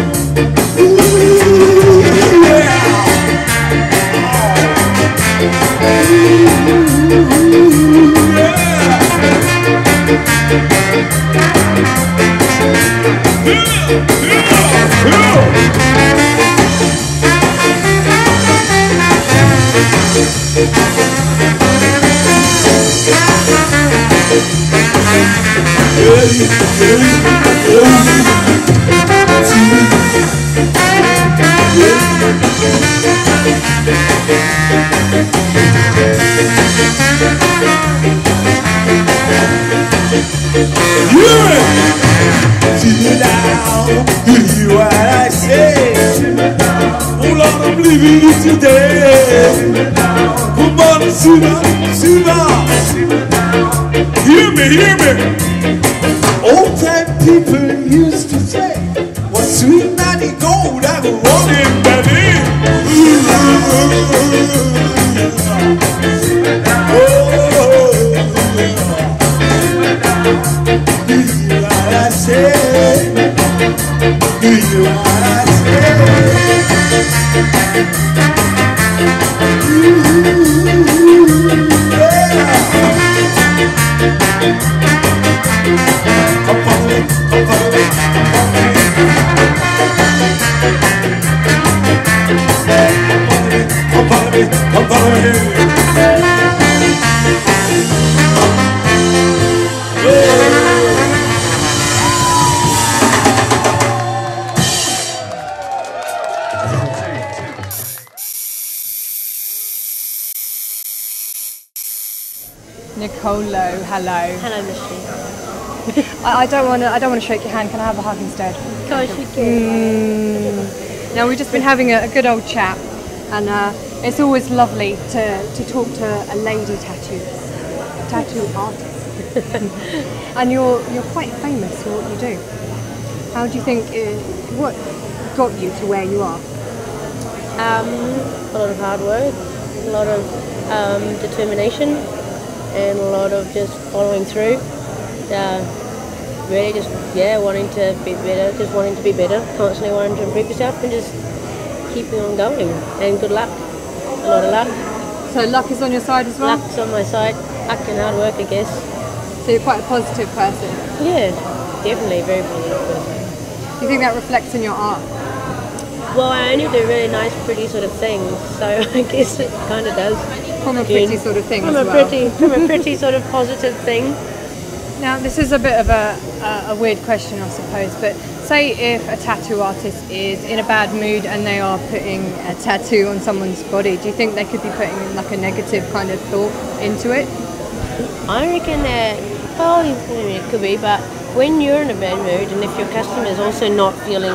S4: Ooh, yeah. Ooh, Simmer down, you hear what I say? Oh Lord, I'm leaving you today. Come on, simmer, simmer. Hear me, hear me. Old time people used to say, what sweet money gold I go running, baby. Do you hear what I say? Do you hear what I
S2: Nicolo, hello.
S20: Hello, Michelle.
S2: I, I don't want to. I don't want to shake your hand. Can I have a hug instead?
S20: Can I shake your
S2: Mm. Now we've just been having a, a good old chat, and uh, it's always lovely to, to talk to a lady tattoo tattoo artist. And you're you're quite famous for what you do. How do you think? Uh, what got you to where you are?
S20: Um, a lot of hard work. a lot of um, determination, and a lot of just following through. Uh, really just, yeah, wanting to be better, just wanting to be better, constantly wanting to improve yourself, and just keeping on going. And good luck. A lot of luck.
S2: So luck is on your side as well?
S20: Luck's on my side. Luck and hard work, I guess.
S2: So you're quite a positive person?
S20: Yeah, definitely, very positive person.
S2: Do you think that reflects in your art?
S20: Well, I only do really nice, pretty sort of things, so I guess it kind of does.
S2: From a pretty sort of thing
S20: From
S2: as
S20: a
S2: well.
S20: pretty, from a pretty sort of positive thing.
S2: Now, this is a bit of a, a, a weird question, I suppose, but say if a tattoo artist is in a bad mood and they are putting a tattoo on someone's body, do you think they could be putting like a negative kind of thought into it?
S20: I reckon that, well, it could be, but when you're in a bad mood and if your customer is also not feeling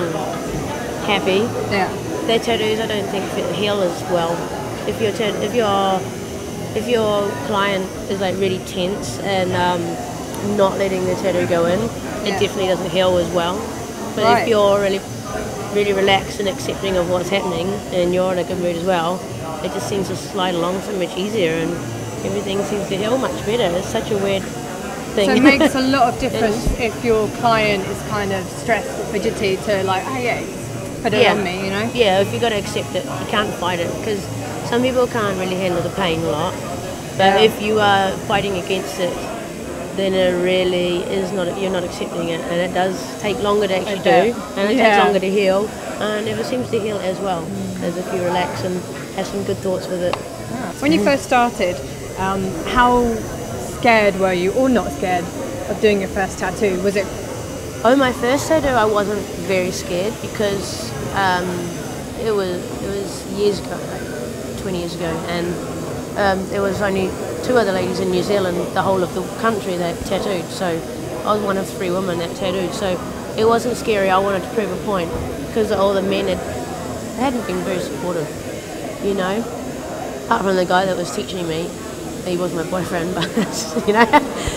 S20: happy,
S2: yeah,
S20: their tattoos I don't think heal as well. If your tat- if your if your client is like really tense and um, not letting the tattoo go in, it
S2: Yeah.
S20: definitely doesn't heal as well. But
S2: Right.
S20: if you're really really relaxed and accepting of what's happening and you're in a good mood as well, it just seems to slide along so much easier and everything seems to heal much better. It's such a weird thing.
S2: So it makes a lot of difference if your client is kind of stressed or fidgety to like, oh yeah, put it
S20: yeah.
S2: on me, you know?
S20: Yeah, if you got to accept it, you can't fight it because some people can't really handle the pain a lot. But
S2: Yeah.
S20: if you are fighting against it, then it really is not. You're not accepting it, and it does take longer to actually
S2: bet.
S20: do, and it
S2: Yeah.
S20: takes longer to heal, and it never seems to heal as well as if you relax and have some good thoughts with it.
S2: When you first started, um, how scared were you, or not scared, of doing your first tattoo? Was it?
S20: Oh, my first tattoo, I wasn't very scared because um, it was it was years ago, like twenty years ago, and um, there was only two other ladies in New Zealand, the whole of the country that tattooed. So I was one of three women that tattooed. So it wasn't scary. I wanted to prove a point because all the men had they hadn't been very supportive, you know. Apart from the guy that was teaching me, he was my boyfriend, but you know.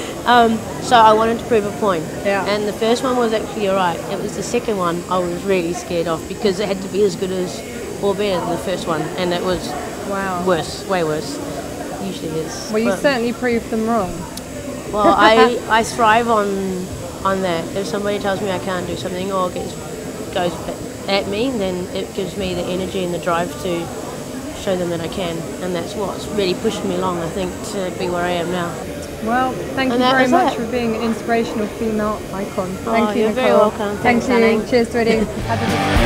S20: Um, so I wanted to prove a point.
S2: Yeah.
S20: And the first one was actually alright. It was the second one I was really scared of because it had to be as good as or better than the first one, and it was
S2: Wow.
S20: worse, way worse. Usually is.
S2: Well, you
S20: But-
S2: certainly proved them wrong.
S20: well, I, I thrive on on that. If somebody tells me I can't do something or gets goes at me, then it gives me the energy and the drive to show them that I can, and that's what's really pushed me along, I think, to be where I am now.
S2: Well, thank
S20: And
S2: you
S20: that
S2: very
S20: was
S2: much
S20: it.
S2: for being an inspirational female icon.
S20: Oh,
S2: Thank you,
S20: you're
S2: Nicole.
S20: very welcome.
S2: Thank
S20: Thanks,
S2: you.
S20: Annie.
S2: Cheers, sweetie. Have a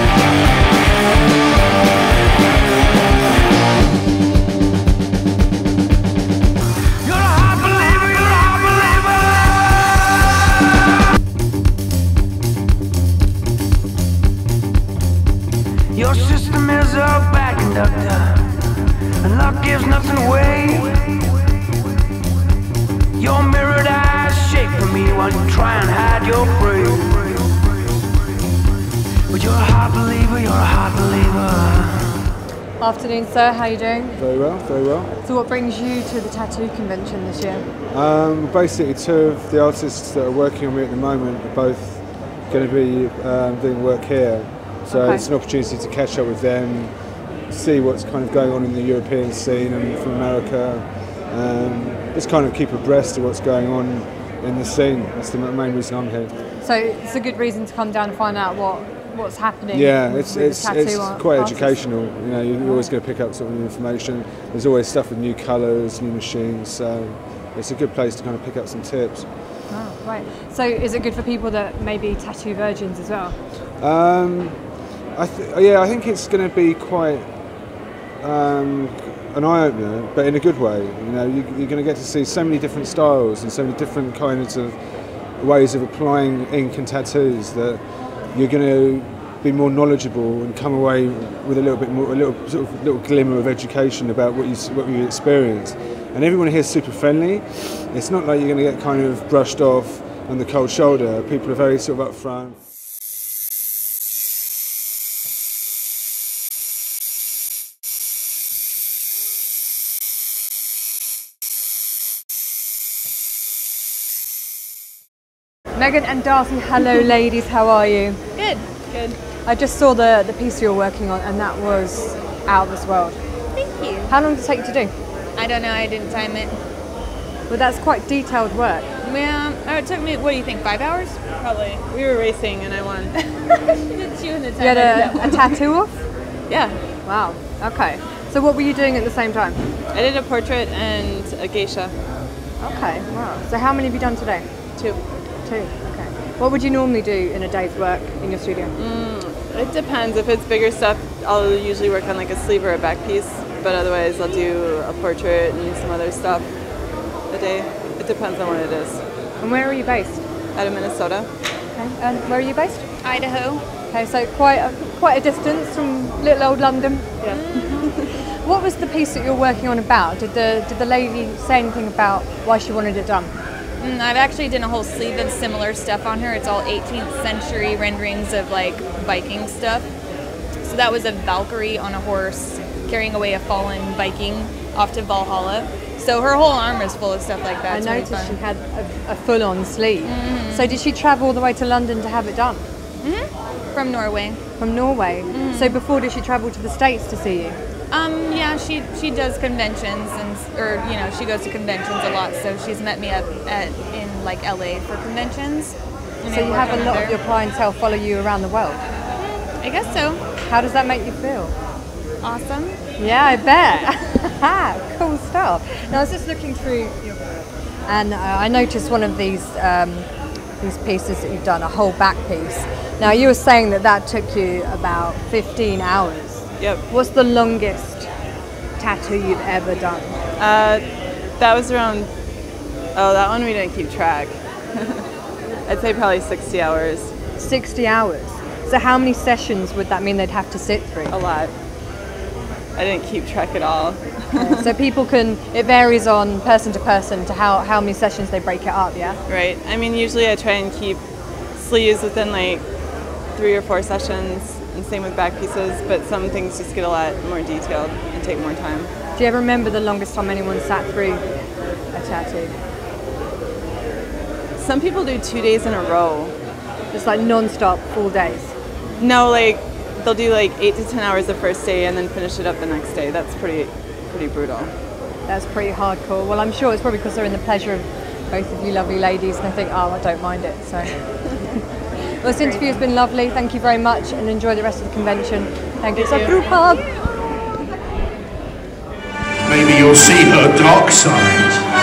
S2: good
S1: Your system is a bad conductor, and luck gives nothing away. Your mirrored eyes shake from me while you try and hide your prey. But you're a hard believer, you're a hard believer.
S2: afternoon, sir. How are you doing?
S21: Very well, very well.
S2: So what brings you to the tattoo convention this year?
S21: Um, basically, two of the artists that are working on me at the moment are both going to be um, doing work here. So
S2: Okay.
S21: it's an opportunity to catch up with them, see what's kind of going on in the European scene and from America, um, just kind of keep abreast of what's going on in the scene. That's the main reason I'm here.
S2: So it's a good reason to come down and find out what what's happening.
S21: Yeah,
S2: with
S21: it's
S2: the
S21: it's,
S2: tattoo
S21: it's
S2: art-
S21: quite
S2: artists.
S21: educational. You know, you're always going to pick up sort of new information. There's always stuff with new colours, new machines. So it's a good place to kind of pick up some tips.
S2: Oh, right. So is it good for people that may be tattoo virgins as well?
S21: Um, I th- yeah, I think it's going to be quite um, an eye opener, but in a good way. You know, you, you're going to get to see so many different styles and so many different kinds of ways of applying ink and tattoos that you're going to be more knowledgeable and come away with a little bit more, a little sort of little glimmer of education about what you what you experience. And everyone here is super friendly. It's not like you're going to get kind of brushed off on the cold shoulder. People are very sort of upfront.
S2: Megan and Darcy, hello ladies, how are you?
S22: Good, good.
S2: I just saw the, the piece you were working on and that was out of this world.
S22: Thank you.
S2: How long did it take you to do?
S3: I don't know. I didn't time it.
S2: Well, that's quite detailed work.
S3: Yeah, oh, it took me, what do you think, five hours?
S22: Probably. We were racing and I won.
S3: It's you in the
S2: You had a, a tattoo off?
S22: Yeah.
S2: Wow. Okay. So what were you doing at the same time?
S22: I did a portrait and a geisha.
S2: Okay. Wow. So how many have you done today?
S22: Two.
S2: Two. Okay. What would you normally do in a day's work in your studio?
S22: Mm, it depends. If it's bigger stuff, I'll usually work on like a sleeve or a back piece. But otherwise, I'll do a portrait and some other stuff a day. It depends on what it is.
S2: And where are you based?
S22: Out of Minnesota.
S2: Okay. And where are you based?
S3: Idaho.
S2: Okay, so quite a, quite a distance from little old London.
S22: Yeah.
S2: What was the piece that you're working on about? Did the did the lady say anything about why she wanted it done?
S3: Mm, I've actually done a whole sleeve of similar stuff on her. It's all eighteenth century renderings of like Viking stuff. So that was a Valkyrie on a horse carrying away a fallen Viking off to Valhalla. So her whole armor is full of stuff like that.
S2: I
S3: It's
S2: noticed
S3: really
S2: she
S3: fun.
S2: had a, a full-on sleeve.
S3: Mhm.
S2: So did she travel all the way to London to have it done?
S3: Mm-hmm. From Norway.
S2: From Norway.
S3: Mhm.
S2: So before did she travel to the States to see you?
S3: Um, yeah, she she does conventions and or you know she goes to conventions a lot. So she's met me up at in like L A for conventions. and
S2: So
S3: I
S2: you
S3: work
S2: have a
S3: on
S2: lot
S3: there.
S2: of your clientele follow you around the world.
S3: I guess so.
S2: How does that make you feel?
S3: Awesome.
S2: Yeah, I bet. Cool stuff. Now I was just looking through your work, and uh, I noticed one of these um, these pieces that you've done, a whole back piece. Now you were saying that that took you about fifteen hours.
S22: Yep.
S2: What's the longest tattoo you've ever done?
S22: Uh, that was around, oh, that one we didn't keep track. I'd say probably sixty hours.
S2: sixty hours. So how many sessions would that mean they'd have to sit through?
S22: A lot. I didn't keep track at all.
S2: Uh, so people can, it varies on person to person to how, how many sessions they break it up, yeah?
S22: Right. I mean, usually I try and keep sleeves within like three or four sessions, and same with back pieces, but some things just get a lot more detailed and take more time.
S2: Do you ever remember the longest time anyone sat through a tattoo?
S22: Some people do two days in a row.
S2: Just like non-stop, full days?
S22: No, like they'll do like eight to ten hours the first day and then finish it up the next day. That's pretty, pretty brutal.
S2: That's pretty hardcore. Well, I'm sure it's probably because they're in the pleasure of both of you lovely ladies, and I think, oh, I don't mind it. So, well, this interview has been lovely. Thank you very much, and enjoy the rest of the convention. Thank you. So, group hug.
S4: Maybe you'll see her dark side.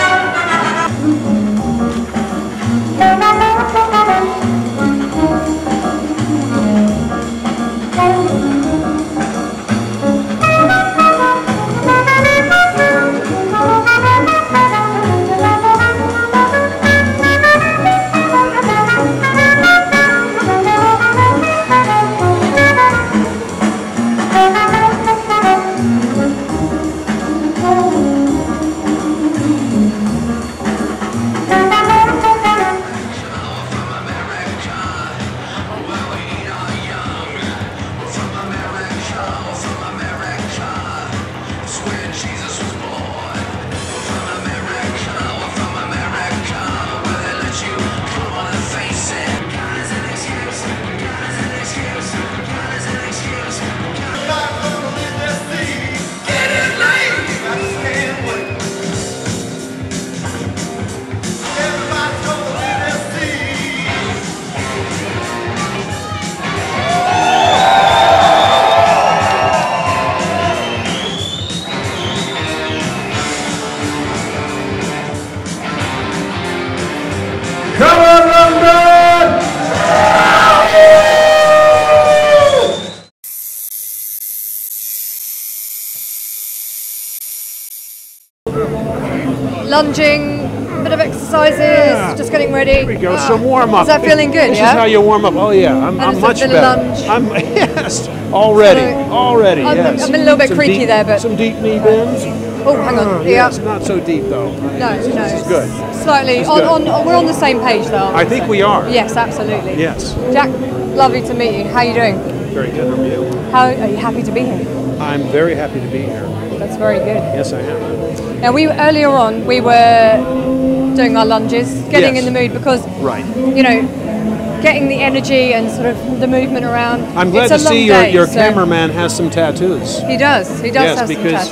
S2: Lunging, bit of exercises,
S23: Yeah.
S2: just getting ready.
S23: There we go, some warm up.
S2: Is that feeling good,
S23: This
S2: yeah?
S23: is how you warm up. Oh yeah, I'm,
S2: And
S23: I'm
S2: it's a
S23: much
S2: bit of
S23: better.
S2: lunge.
S23: I'm yes, already,
S2: So,
S23: already.
S2: I'm-
S23: yes.
S2: I'm a little bit
S23: Some
S2: creaky
S23: deep-
S2: there, but-
S23: some deep knee bends.
S2: Oh, hang on.
S23: Oh,
S2: Yeah.
S23: yes, not so deep though.
S2: No,
S23: this,
S2: no.
S23: This is good.
S2: Slightly.
S23: This is
S2: On,
S23: good.
S2: on, we're on the same page, though. aren't
S23: I think
S2: So-
S23: we are.
S2: Yes, absolutely.
S23: Yes.
S2: Jack, lovely to meet you. How are you doing?
S23: Very good. How are you?
S2: How are you happy to be here?
S23: I'm very happy to be here.
S2: That's very good.
S23: Yes, I am.
S2: Now, we earlier on we were doing our lunges, getting
S23: Yes.
S2: in the mood because
S23: Right.
S2: you know, getting the energy and sort of the movement around.
S23: I'm glad
S2: it's a
S23: to
S2: long
S23: see your,
S2: day,
S23: your
S2: so-
S23: cameraman has some tattoos.
S2: He does. He does
S23: Yes,
S2: have
S23: because
S2: some tattoos.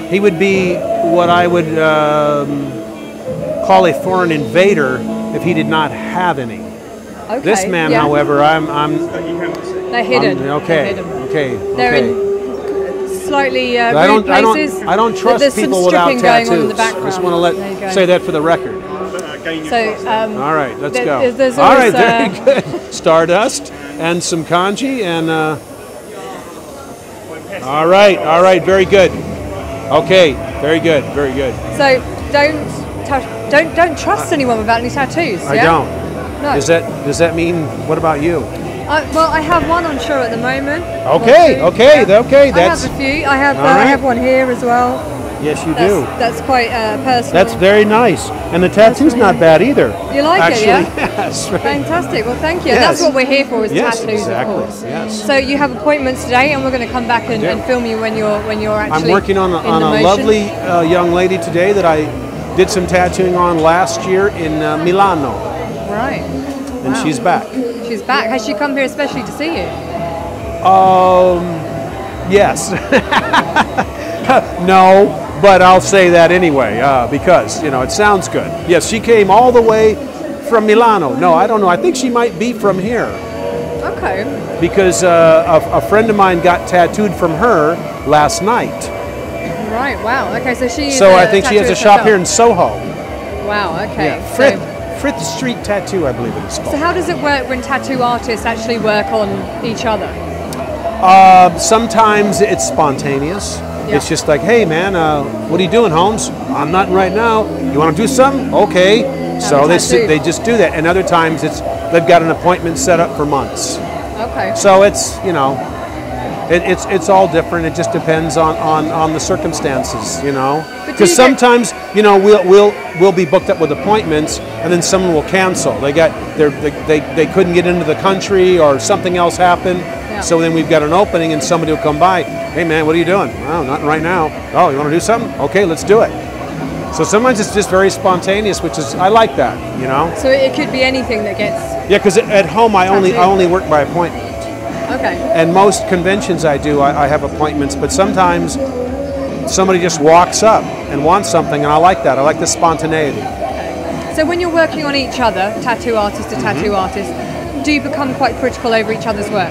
S5: He would be what I would um, call a foreign invader if he did not have any.
S2: Okay,
S5: This man,
S2: yeah.
S5: however, I'm. I'm
S2: They're hidden.
S5: I'm- okay.
S2: They're hidden.
S5: Okay.
S2: They're
S5: okay.
S2: in slightly uh,
S5: I
S2: rude
S5: don't, I
S2: places.
S5: don't, I don't trust
S2: There's some
S5: people without
S2: stripping going on in the
S5: tattoos. I
S2: background.
S5: just want to
S2: There you go.
S5: let say that for the record.
S2: So, um,
S5: All right, let's
S2: there-
S5: go.
S2: there's- there's
S5: All
S2: always,
S5: right, very
S2: uh,
S5: good. Stardust and some kanji and. Uh, all right, all right, very good. Okay, very good, very good.
S2: So don't ta- don't don't trust anyone without any tattoos.
S5: I
S2: yeah?
S5: don't.
S2: No.
S5: Does that does that mean? What about you?
S2: I, well, I have one on show at the moment.
S5: Okay,
S2: One, two,
S5: okay,
S2: yeah.
S5: okay.
S2: I
S5: That's
S2: have a few. I have uh,
S5: all
S2: I
S5: right.
S2: have one here as well.
S5: yes, you
S2: That's,
S5: do.
S2: that's quite uh, personal.
S5: That's very nice, and the tattoo's not bad either.
S2: You like
S5: Actually,
S2: it, yeah?
S5: yes. Right.
S2: Fantastic. Well, thank you.
S5: Yes.
S2: That's what we're here for, is
S5: Yes,
S2: tattoos,
S5: exactly.
S2: of course.
S5: Yes.
S2: So you have appointments today, and we're going to come back and,
S5: Yeah.
S2: and film you when you're when you're
S5: I'm
S2: actually.
S5: working on a,
S2: in
S5: on
S2: the
S5: a
S2: motion.
S5: lovely uh, young lady today that I did some tattooing on last year in uh, Milano,
S2: Right.
S5: and
S2: Wow.
S5: she's back.
S2: She's back. Has she come here especially to see you?
S5: Um, yes. No, but I'll say that anyway uh, because you know it sounds good. Yes, she came all the way from Milano. No, I don't know. I think she might be from here
S2: Okay.
S5: because uh, a, a friend of mine got tattooed from her last night.
S2: Right. Wow. Okay. So she. Is
S5: So
S2: a
S5: I think she has a
S2: tattooist
S5: shop here in
S2: herself.
S5: Soho.
S2: Wow. Okay.
S5: Yeah,
S2: So,
S5: Frith, Frith Street Tattoo, I believe it is called.
S2: so how does it work when tattoo artists actually work on each other?
S5: Uh, sometimes it's spontaneous.
S2: Yeah.
S5: It's just like, hey man, uh, what are you doing, Holmes? I'm not right now. You want to do something? Okay. So
S2: a
S5: they
S2: tattoo.
S5: sit, they just do that. And other times it's they've got an appointment set up for months.
S2: Okay.
S5: So it's you know, it, it's it's all different. It just depends on on, on the circumstances, you know.
S2: But do
S5: Because
S2: you get-
S5: sometimes you know we'll we'll we'll be booked up with appointments, and then someone will cancel. They got they're, they they they couldn't get into the country, or something else happened.
S2: Yeah.
S5: So then we've got an opening, and somebody will come by. Hey man, what are you doing? Oh, nothing right now. Oh, you want to do something? Okay, let's do it. So sometimes it's just very spontaneous, which is I like that, you know.
S2: So it could be anything that gets.
S5: Yeah, because at home I only I
S2: Tattoo.
S5: only work by appointment.
S2: Okay.
S5: And most conventions I do, I, I have appointments, but sometimes somebody just walks up and wants something, and I like that. I like the spontaneity.
S2: So when you're working on each other, tattoo artist to
S5: Mm-hmm.
S2: tattoo artist, do you become quite critical over each other's work?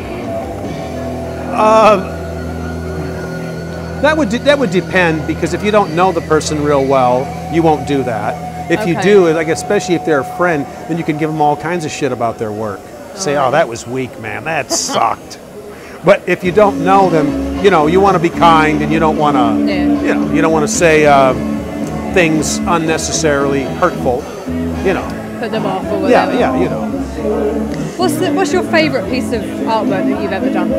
S5: Uh, that would de- that would depend, because if you don't know the person real well, you won't do that. If you
S2: Okay.
S5: do, like especially if they're a friend, then you can give them all kinds of shit about their work. Say, oh, that was weak, man. That sucked. But if you don't know them, you know, you want to be kind, and you don't want to,
S2: Yeah.
S5: you know, you don't want to say uh, things unnecessarily hurtful. You know.
S2: Put them off or
S5: Yeah,
S2: whatever.
S5: yeah, you know.
S2: What's the, what's your favourite piece of artwork that you've ever done?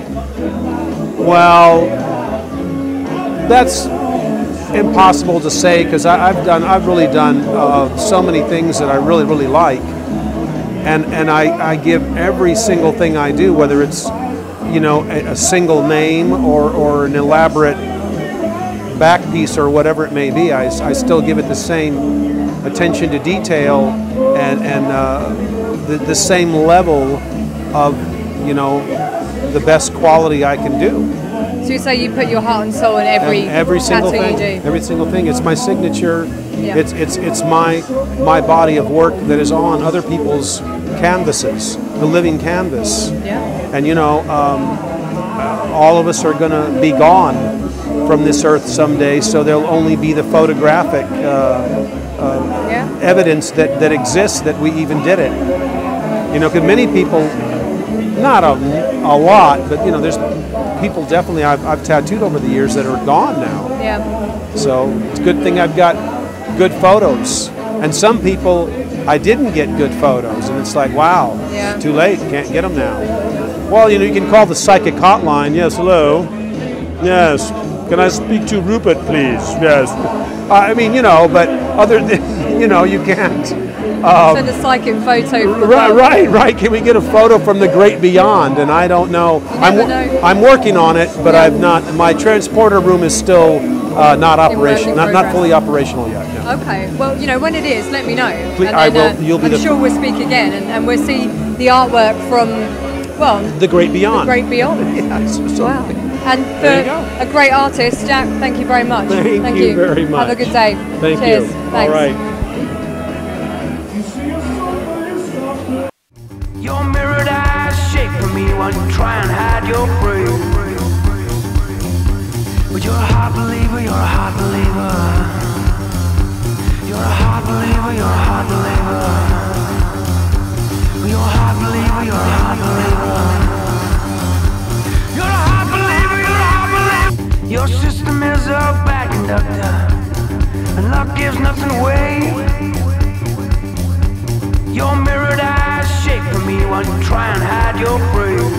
S5: Well, that's impossible to say, because I've done, I've really done uh, so many things that I really, really like, and and I, I give every single thing I do, whether it's you know a, a single name or or an elaborate back piece or whatever it may be, I, I still give it the same attention to detail and and uh, the the same level of you know the best quality I can do.
S2: So you say you put your heart and soul in every,
S5: And every single
S2: tattoo
S5: thing,
S2: you do?
S5: every single thing. It's my signature.
S2: Yeah.
S5: It's it's it's my my body of work that is on other people's canvases, the living canvas.
S2: Yeah.
S5: And you know, um, all of us are going to be gone from this earth someday, so there'll only be the photographic uh, uh,
S2: Yeah.
S5: evidence that that exists that we even did it. You know, because many people, not a, a lot, but you know, there's people definitely I've, I've tattooed over the years that are gone now.
S2: Yeah.
S5: So it's a good thing I've got good photos. And some people, I didn't get good photos, and it's like, wow,
S2: Yeah.
S5: too late, can't get them now. Well, you know, you can call the psychic hotline. Yes, hello. Yes, can I speak to Rupert, please? Yes. I mean, you know, but other than, you know, you can't. Um,
S2: Send a psychic photo. From
S5: Right,
S2: above.
S5: right, right. Can we get a photo from the great beyond? And I don't know. I'm,
S2: never know.
S5: I'm working on it, but I've not. My transporter room is still uh, not
S2: In work in
S5: operational, not, not
S2: progress.
S5: fully operational yet. no.
S2: Okay. Well, you know, when it is, let me know.
S5: Please,
S2: and
S5: I
S2: then,
S5: will- you'll be
S2: I'm
S5: the-
S2: sure we'll speak again, and, and we'll see the artwork from, well,
S5: The great beyond.
S2: the great beyond.
S5: Yeah, so- so-
S2: Wow. And for
S23: There you go.
S2: a great artist, Jack, thank you very much.
S23: Thank you very much.
S2: Have a good day.
S23: Thank
S2: Cheers.
S23: you.
S2: Thanks.
S23: All right.
S1: Your mirrored eyes shake for me while you try and hide your praise. But you're a hard believer, you're a hard believer. You're a hard believer, you're a hard believer. You're a hard believer, you're a hard believer. You're a hard believer, you're a hard believer. Your system is a bad conductor, and luck gives nothing away. Your mirrored eyes shake for me while you try and hide your praise.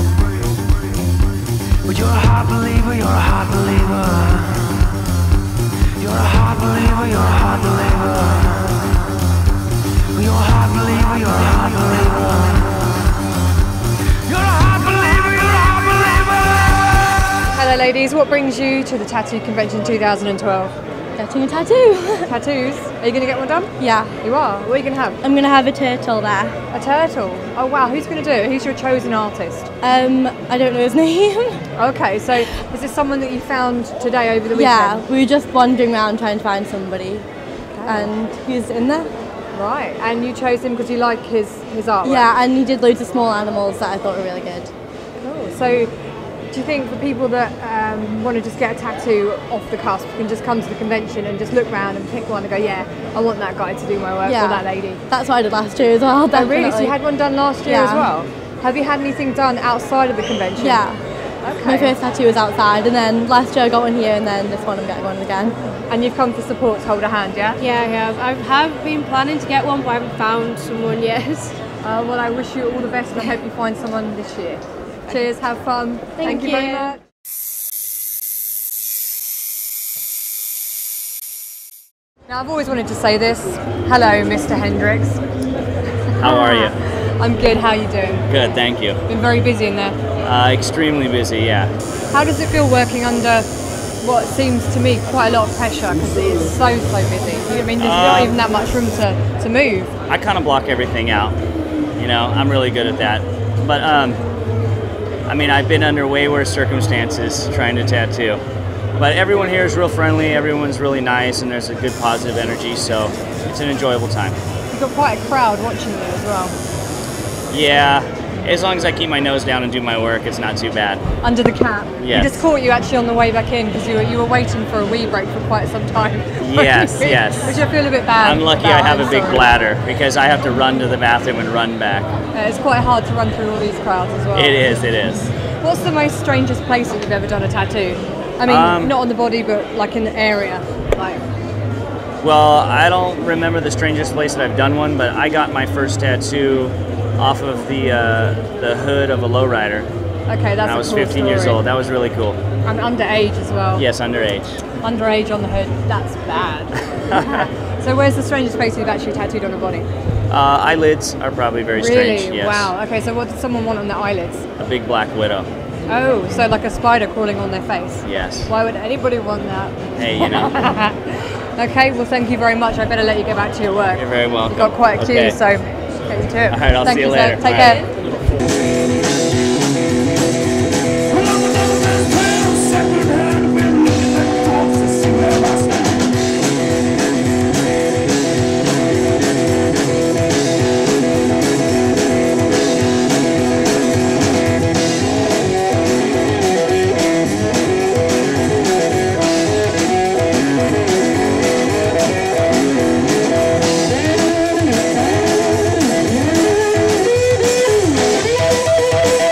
S1: But you're a hard believer, you're a hard believer. You're a hard believer, you're a hard believer. You're a hard believer, you're a hard believer. You're a hard believer, you're a hard believer.
S2: Hello ladies, what brings you to the Tattoo Convention two thousand twelve?
S7: Getting a tattoo.
S2: Tattoos? Are you going to get one done?
S7: Yeah.
S2: You are? What are you going to have?
S7: I'm going to have a turtle there.
S2: A turtle? Oh wow, who's going to do it? Who's your chosen artist?
S7: Um, I don't know his name.
S2: Okay, so is this someone that you found today over the weekend?
S7: Yeah, we were just wandering around trying to find somebody. And he's in there.
S2: Right, and you chose him because you like his, his artwork?
S7: Yeah, and he did loads of small animals that I thought were really good.
S2: Cool. So, do you think for people that um, want to just get a tattoo off the cusp can just come to the convention and just look around and pick one and go, yeah, I want that guy to do my work
S7: Yeah.
S2: or that lady?
S7: That's what I did last year as well.
S2: Oh, really? So
S7: definitely.
S2: you had one done last year
S7: Yeah.
S2: as well? Have you had anything done outside of the convention?
S7: Yeah.
S2: Okay.
S7: My first tattoo was outside, and then last year I got one here, and then this one I'm getting one again.
S2: And you've come for support to hold a hand, yeah?
S8: Yeah, I have. I have been planning to get one, but I haven't found someone yet.
S2: Uh, well, I wish you all the best, and I hope you find someone this year. Cheers, have fun.
S8: Thank
S2: you very
S8: you.
S2: much. Now, I've always wanted to say this. Hello, Mister Hendricks.
S9: How are you?
S2: I'm good. How are you doing?
S9: Good, thank you.
S2: Been very busy in there.
S9: Uh, extremely busy, yeah.
S2: How does it feel working under what seems to me quite a lot of pressure because it is so, so busy? I mean, there's not
S9: Uh,
S2: even that much room to, to move.
S9: I kind of block everything out. You know, I'm really good at that. But, um, I mean, I've been under way worse circumstances trying to tattoo. But everyone here is real friendly, everyone's really nice, and there's a good positive energy, so it's an enjoyable time.
S2: You've got quite a crowd watching you as well.
S9: Yeah, as long as I keep my nose down and do my work, it's not too bad.
S2: Under the cap.
S9: Yes.
S2: We just caught you actually on the way back in because you were, you were waiting for a wee break for quite some time.
S9: Yes, yes.
S2: Which I feel a bit bad
S9: I'm lucky
S2: about,
S9: I have
S2: I'm
S9: a big
S2: sorry.
S9: bladder because I have to run to the bathroom and run back.
S2: Uh, it's quite hard to run through all these crowds as well.
S9: It is, it is.
S2: What's the most strangest place that you've ever done a tattoo? I mean,
S9: Um,
S2: not on the body, but like in the area. Like,
S9: Well, I don't remember the strangest place that I've done one, but I got my first tattoo off of the uh, the hood of a lowrider.
S2: okay, that's
S9: when I
S2: a
S9: was
S2: cool
S9: fifteen years
S2: story.
S9: old. That was really cool.
S2: I'm underage as well.
S9: Yes, underage.
S2: Underage on the hood. That's bad. So where's the strangest place you've actually tattooed on a body?
S9: Uh, eyelids are probably very
S2: Really?
S9: strange. Yes.
S2: Wow. Okay, so what did someone want on their eyelids?
S9: A big black widow.
S2: Oh, so like a spider crawling on their face.
S9: Yes.
S2: Why would anybody want that?
S9: Hey, you know.
S2: Okay, well thank you very much. I better let you get back to your work.
S9: You're very welcome.
S2: You've got quite a queue,
S9: Okay.
S2: so get you to it.
S9: All right, I'll
S2: Thank
S9: see you
S2: sir.
S9: later.
S2: Take
S9: All
S2: care.
S9: right.
S4: Thank you.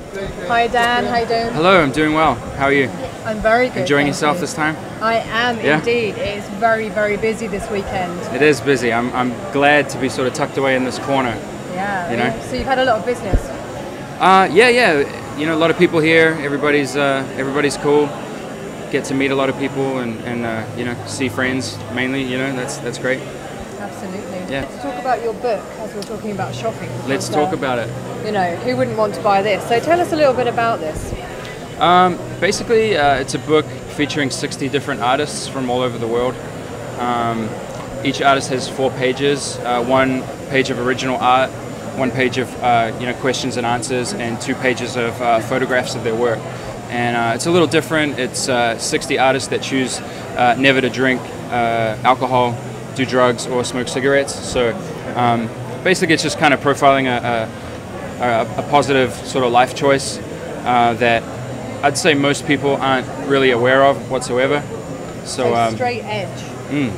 S2: Hi Dan, how you doing?
S6: Hello, I'm doing well. How are you?
S2: I'm very good.
S6: Enjoying
S2: thank
S6: yourself
S2: you.
S6: this time?
S2: I am
S6: Yeah?
S2: indeed. It's very, very busy this weekend.
S6: It is busy. I'm, I'm glad to be sort of tucked away in this corner.
S2: Yeah.
S6: You know?
S2: So you've had a lot of business.
S6: Uh, yeah, yeah. You know, a lot of people here. Everybody's uh, everybody's cool. Get to meet a lot of people and, and uh, you know, see friends mainly. You know, that's that's great.
S2: Absolutely.
S6: Yeah.
S2: Let's talk about your book as we're talking about shopping.
S6: Let's
S2: because,
S6: talk
S2: uh,
S6: about it.
S2: You know, who wouldn't want to buy this? So tell us a little bit about this.
S6: Um, basically, uh, it's a book featuring sixty different artists from all over the world. Um, each artist has four pages, uh, one page of original art, one page of uh, you know questions and answers, and two pages of uh, photographs of their work. And uh, it's a little different. It's uh, sixty artists that choose uh, never to drink uh, alcohol, do drugs, or smoke cigarettes. So um, basically, it's just kind of profiling a, a, a positive sort of life choice uh, that I'd say most people aren't really aware of whatsoever. So,
S2: So
S6: um,
S2: straight edge.
S6: mm.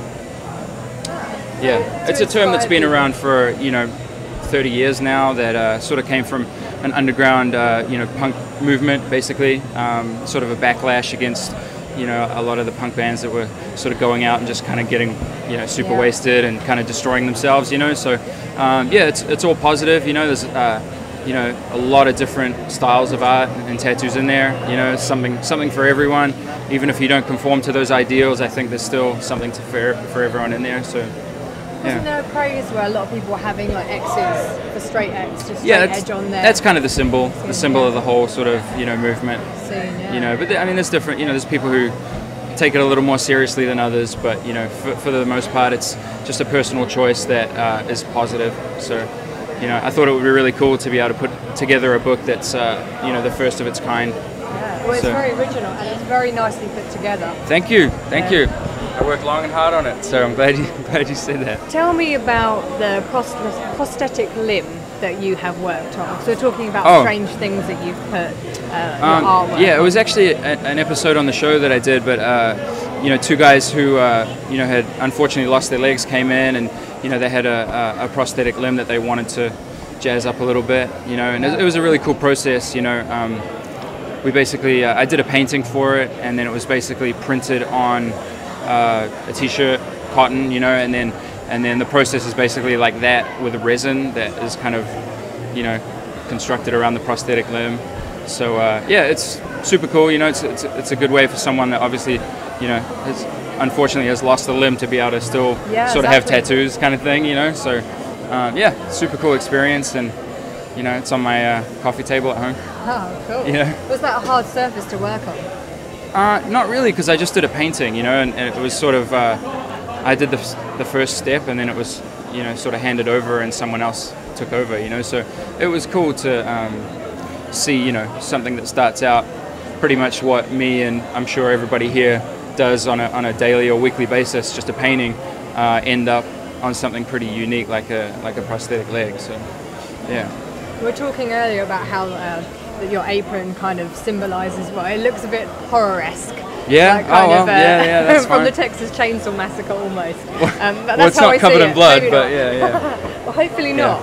S6: Yeah, it's a term that's been around for, you know, thirty years now, that uh, sort of came from an underground, uh, you know, punk movement, basically, um, sort of a backlash against, you know, a lot of the punk bands that were sort of going out and just kind of getting, you know, super
S2: Yeah.
S6: wasted and kind of destroying themselves, you know. So, um, yeah, it's it's all positive, you know. There's, uh, you know, a lot of different styles of art and tattoos in there. You know, something something for everyone. Even if you don't conform to those ideals, I think there's still something to for for everyone in there. So.
S2: Wasn't
S6: Yeah.
S2: there a craze where a lot of people were having like X's for straight X, just straight
S6: Yeah, that's,
S2: edge on there?
S6: that's kind of the symbol, the symbol of the whole sort of, you know, movement.
S2: Scene, yeah.
S6: You know, but th- I mean, there's different. You know, there's people who take it a little more seriously than others, but you know, for, for the most part, it's just a personal choice that uh, is positive. So, you know, I thought it would be really cool to be able to put together a book that's, uh, you know, the first of its kind.
S2: Yeah. Well, it's
S6: So-
S2: very original and it's very nicely put together.
S6: Thank you, thank
S2: Yeah.
S6: you. I worked long and hard on it, so I'm glad you glad you said that.
S2: Tell me about the prost- prosthetic limb that you have worked on. So we're talking about
S6: Oh.
S2: strange things that you've put uh,
S6: Um,
S2: your artwork.
S6: yeah, it was actually a, an episode on the show that I did, but uh, you know, two guys who uh, you know had unfortunately lost their legs came in, and you know they had a, a, a prosthetic limb that they wanted to jazz up a little bit, you know, and it, it was a really cool process, you know. Um, we basically, uh, I did a painting for it, and then it was basically printed on uh, a t-shirt, cotton, you know, and then and then the process is basically like that with resin that is kind of, you know, constructed around the prosthetic limb. So uh, yeah, it's super cool. You know, it's, it's it's a good way for someone that obviously, you know, has unfortunately has lost a limb to be able to still
S2: Yeah,
S6: sort of have
S2: exactly.
S6: tattoos, kind of thing. You know, so um, yeah, super cool experience, and you know, it's on my uh, coffee table at home.
S2: Oh, cool.
S6: Yeah.
S2: Was that a hard surface to work on?
S6: Uh, not really, because I just did a painting, you know, and, and it was sort of, uh, I did the, f- the first step, and then it was, you know, sort of handed over and someone else took over, you know, so it was cool to um, see, you know, something that starts out pretty much what me and I'm sure everybody here does on a, on a daily or weekly basis, just a painting, uh, end up on something pretty unique like a, like a prosthetic leg, so, yeah.
S2: We were talking earlier about how uh, that your apron kind of symbolises what it looks a bit horror-esque.
S6: Yeah?
S2: Like kind
S6: Oh, well,
S2: of, uh,
S6: yeah, yeah, that's
S2: from
S6: fine.
S2: the Texas Chainsaw Massacre almost. Um, but
S6: Well,
S2: that's
S6: it's
S2: how
S6: not
S2: I
S6: covered
S2: see
S6: in
S2: it.
S6: blood,
S2: Maybe
S6: but
S2: not.
S6: yeah, yeah.
S2: Well, hopefully not.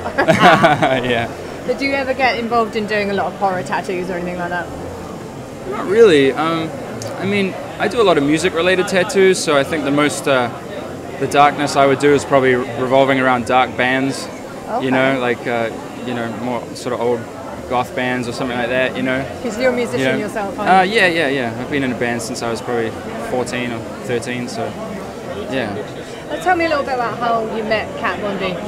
S6: yeah.
S2: But do you ever get involved in doing a lot of horror tattoos or anything like that?
S6: Not really. Um, I mean, I do a lot of music-related tattoos, so I think the most, uh, the darkness I would do is probably revolving around dark bands.
S2: Okay.
S6: You know, like uh, you know, more sort of old goth bands or something like that. You know.
S2: Because you're a musician
S6: You know?
S2: yourself,
S6: Uh,
S2: aren't you?
S6: yeah, yeah, yeah. I've been in a band since I was probably fourteen or thirteen. So, yeah.
S2: Uh, tell me a little bit about how you met Kat Von D.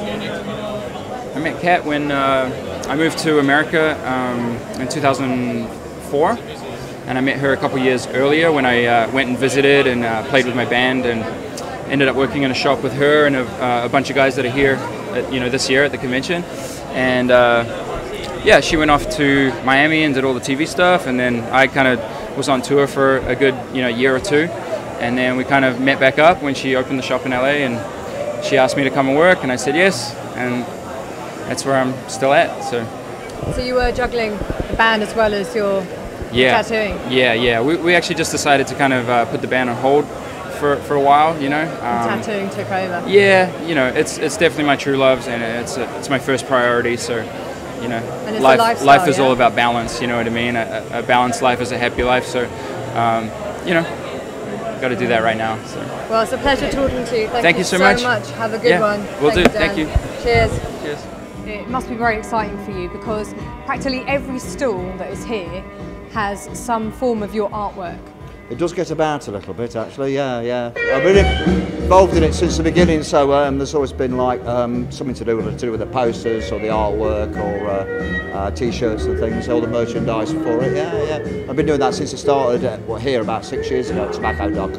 S6: I met Kat when uh, I moved to America um, in two thousand four, and I met her a couple years earlier when I uh, went and visited and uh, played with my band, and ended up working in a shop with her and a, uh, a bunch of guys that are here, at, you know, this year at the convention. And uh, yeah, she went off to Miami and did all the T V stuff, and then I kind of was on tour for a good, you know, year or two, and then we kind of met back up when she opened the shop in L A, and she asked me to come and work, and I said yes, and that's where I'm still at. So
S2: So you were juggling the band as well as your
S6: yeah,
S2: tattooing.
S6: yeah, yeah. We, we actually just decided to kind of uh, put the band on hold for, for a while, you know. Um,
S2: Tattooing took over.
S6: Yeah, you know, it's it's definitely my true loves, and it's a, it's my first priority. So, you know,
S2: And it's a
S6: life
S2: lifestyle,
S6: life is
S2: yeah?
S6: all about balance. You know what I mean? A, a balanced life is a happy life. So, um, you know, got to do that right now. So.
S2: Well, it's a pleasure talking to you. Thank,
S6: Thank
S2: you
S6: you so
S2: so
S6: much.
S2: much. Have a good
S6: Yeah,
S2: one.
S6: will do.
S2: Dan.
S6: Thank you.
S2: Cheers.
S6: Cheers.
S2: It must be very exciting for you because practically every stall that is here has some form of your artwork.
S10: It does get about a little bit, actually. Yeah, yeah. I've been involved in it since the beginning, so um, there's always been like um, something to do with to do with the posters or the artwork or uh, uh, t-shirts and things, all the merchandise for it. Yeah, yeah. I've been doing that since I started uh, well, here about six years ago at Tobacco Dog.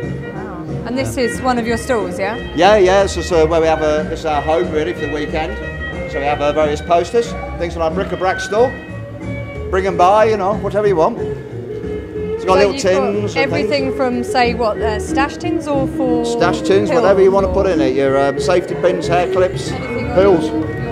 S2: And this is one of your stalls, yeah?
S10: Yeah, yeah. This is uh, where we have a. This is our home really for the weekend. So we have uh, various posters, things from our bric-a-brac store. Bring them by, you know, whatever you want. It's got
S2: So
S10: little
S2: you've
S10: tins.
S2: got everything
S10: and
S2: from, say, what, uh, stash tins or for
S10: things. Stash tins,
S2: pills
S10: whatever you want to
S2: or
S10: put in it. Your um, safety pins, hair clips, pills.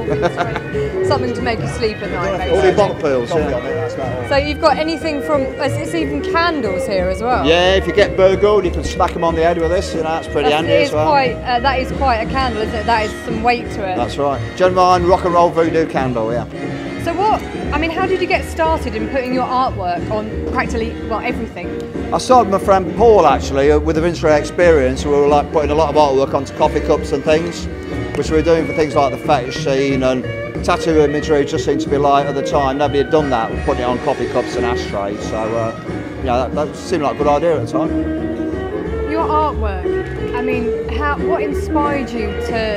S2: something to make you sleep at night,
S10: All
S2: basically.
S10: your bottle pills. Yeah.
S2: So you've got anything from, it's even candles here as well.
S10: Yeah, if you get burgled, you can smack them on the head with this. You know, that's pretty
S2: That's,
S10: handy
S2: it is
S10: as well.
S2: quite, uh, that is quite a candle, isn't it? That is some weight to it.
S10: That's right. Genuine rock and roll voodoo candle. Yeah.
S2: So what, I mean, how did you get started in putting your artwork on practically, well, everything?
S10: I started with my friend Paul actually uh, with the Vince Ray experience. We were like putting a lot of artwork onto coffee cups and things, which we were doing for things like the fetish scene and tattoo imagery. Just seemed to be light at the time. Nobody had done that, putting it on coffee cups and ashtrays. So uh, yeah, that, that seemed like a good idea at the time.
S2: Your artwork, I mean, how, what inspired you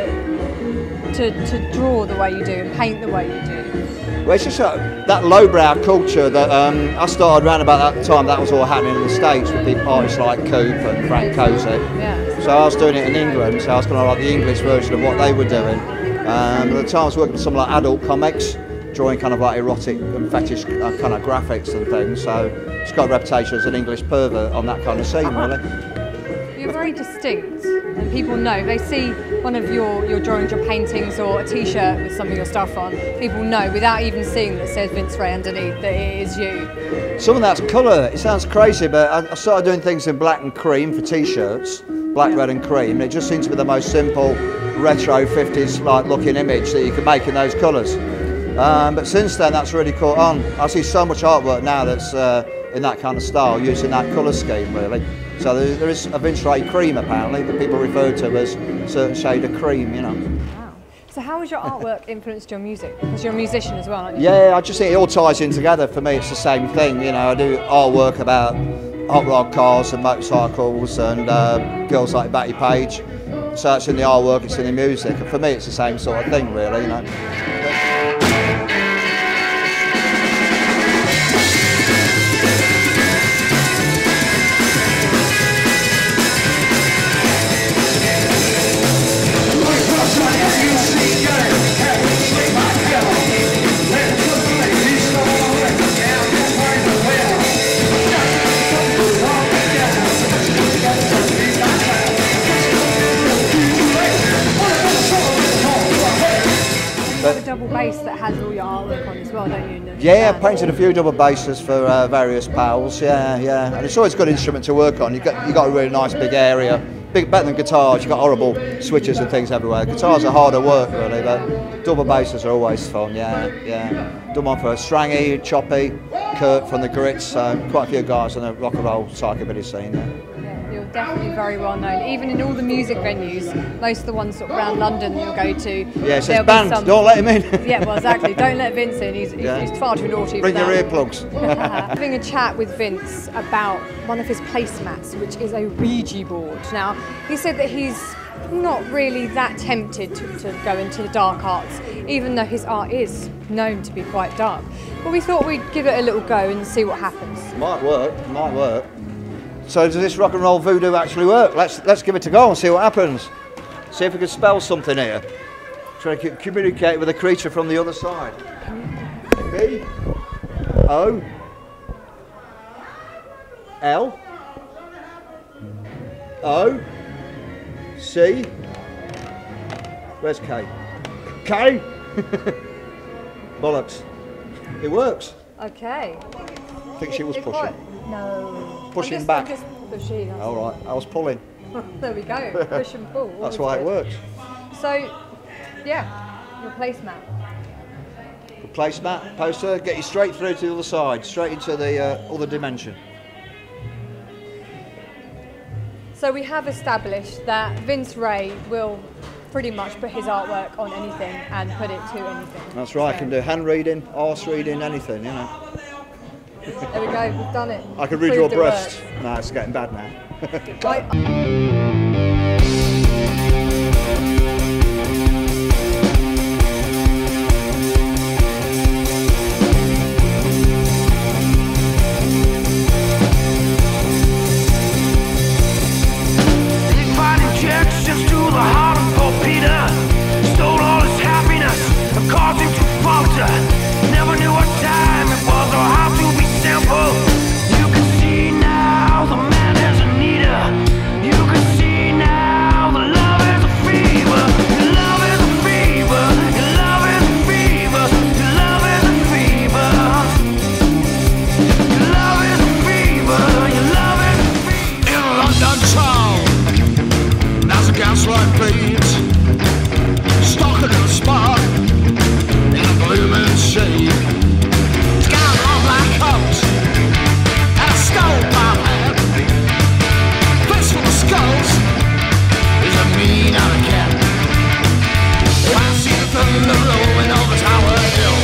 S2: to, to, to draw the way you do and paint the way you do?
S10: Well, it's just uh, that lowbrow culture that um, I started around about that time. That was all happening in the States with big artists like Coop and Frank Kozik.
S2: Yeah.
S10: So I was doing it in England, so I was kind of like the English version of what they were doing. Um, at the time I was working with some like adult comics, drawing kind of like erotic and fetish uh, kind of graphics and things. So it's got a reputation as an English pervert on that kind of scene, really.
S2: You're very distinct, and people know. They see one of your, your drawings, your paintings, or a T-shirt with some of your stuff on. People know, without even seeing that it says Vince Ray underneath, that it is you.
S10: Some of that's colour. It sounds crazy, but I, I started doing things in black and cream for T-shirts, black, red and cream, and it just seems to be the most simple, retro fifties like looking image that you can make in those colours. Um, but since then, that's really caught on. I see so much artwork now that's uh, in that kind of style, using that colour scheme, really. So there, there is a Vince Ray cream, apparently, that people refer to as a certain shade of cream, you know.
S2: So how has your artwork influenced your music? Because you're a musician as well, aren't you?
S10: Yeah, I just think it all ties in together. For me, it's the same thing. You know, I do artwork about hot rod cars and motorcycles and uh, girls like Batty Page. So it's in the artwork, it's in the music. And for me, it's the same sort of thing, really, you know.
S2: You have a double bass that has all your artwork on as well, don't you? No?
S10: Yeah, I painted a few double basses for uh, various pals. Yeah, yeah, and it's always a good instrument to work on. You got you got a really nice big area, big better than guitars. You got horrible switches and things everywhere. Guitars are harder work really, but double basses are always fun. Yeah, yeah. Done one for Strangy, Choppy, Kurt from the Grits. So quite a few guys on the rock and roll psychobilly scene. Yeah.
S2: You're definitely very well known, even in all the music venues. Most of the ones sort of around London you'll go to.
S10: Yeah, it says
S2: there'll be
S10: banned.
S2: some-
S10: Don't let him in.
S2: Yeah, well, exactly. Don't let Vince in. He's, he's,
S10: Yeah.
S2: he's far too naughty
S10: Bring
S2: for
S10: your
S2: that.
S10: earplugs.
S2: Having a chat with Vince about one of his placemats, which is a Ouija board. Now, he said that he's not really that tempted to, to go into the dark arts, even though his art is known to be quite dark. But we thought we'd give it a little go and see what happens.
S10: Might work. Might work. So does this rock and roll voodoo actually work? Let's let's give it a go and see what happens. See if we can spell something here. Try to communicate with a creature from the other side. B O L O C. Where's K? K. Bollocks. It works.
S2: Okay.
S10: I think she was
S2: It
S10: pushing.
S2: quite- No.
S10: Pushing
S2: I'm just,
S10: back.
S2: I'm just pushing. that's
S10: All right, I was pulling.
S2: There we go. Push and pull.
S10: That's
S2: always
S10: why it
S2: good.
S10: works.
S2: So, yeah, your placemat.
S10: placemat poster, get you straight through to the other side, straight into the uh, other dimension.
S2: So we have established that Vince Ray will pretty much put his artwork on anything and put it to anything.
S10: That's right,
S2: so.
S10: I can do hand reading, arse reading, anything, you know.
S2: There we go, we've done it.
S10: I can read your
S2: Proved it
S10: breast.
S2: works.
S10: No, it's getting bad now.
S2: Right.
S1: Injections to the heart of Paul Peter, stole all his happiness and caused him to falter. Never knew what time it was or how to be simple. You can see now the man is a needer. You can see now the love is a fever. Your love is a fever. Your love is a fever. Your love is a fever. Your love is a fever. Your love is a fever.
S4: In London town, there's a gaslight bleeds, stalking in a spot, in a blooming shade. It's got a long black coat, and a stole my hat. Fist full of skulls, is a mean out of cat. Oh, I see the thunder rolling over Tower Hill.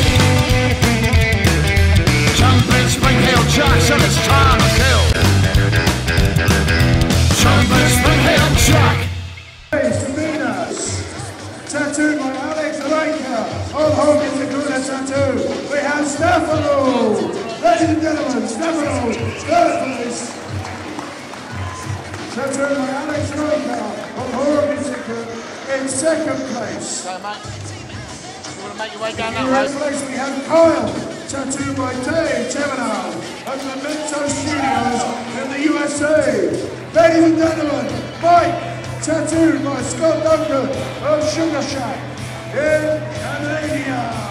S4: Jumping Spring Hill Jackson, it's time to kill. Jumping Spring Hill Jack. Tattooed by Alex Raker. All Hogan's a good tattoo. We have Stefano. Ladies and gentlemen, Stefano. Third place. Tattooed by Alex Raker. All Hogan's a good in second place.
S16: So, mate, you want to make your way down
S4: In
S16: that
S4: third
S16: way?
S4: place we have Kyle. Tattooed by Dave Chevanow of the Memento Studios in the U S A. Ladies and gentlemen, Mike. Tattooed by Scott Duncan of Sugar Shack in Canada.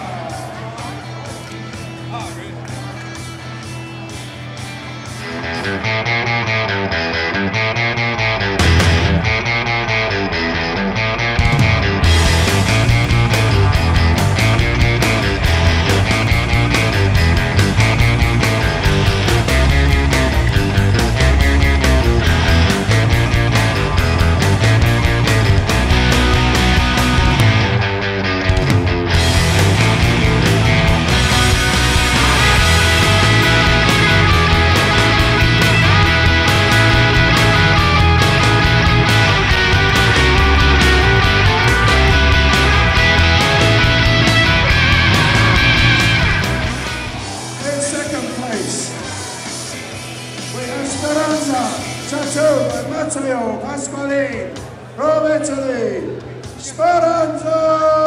S4: Tattoo by Matteo Pasqualini from Italy. Speranza!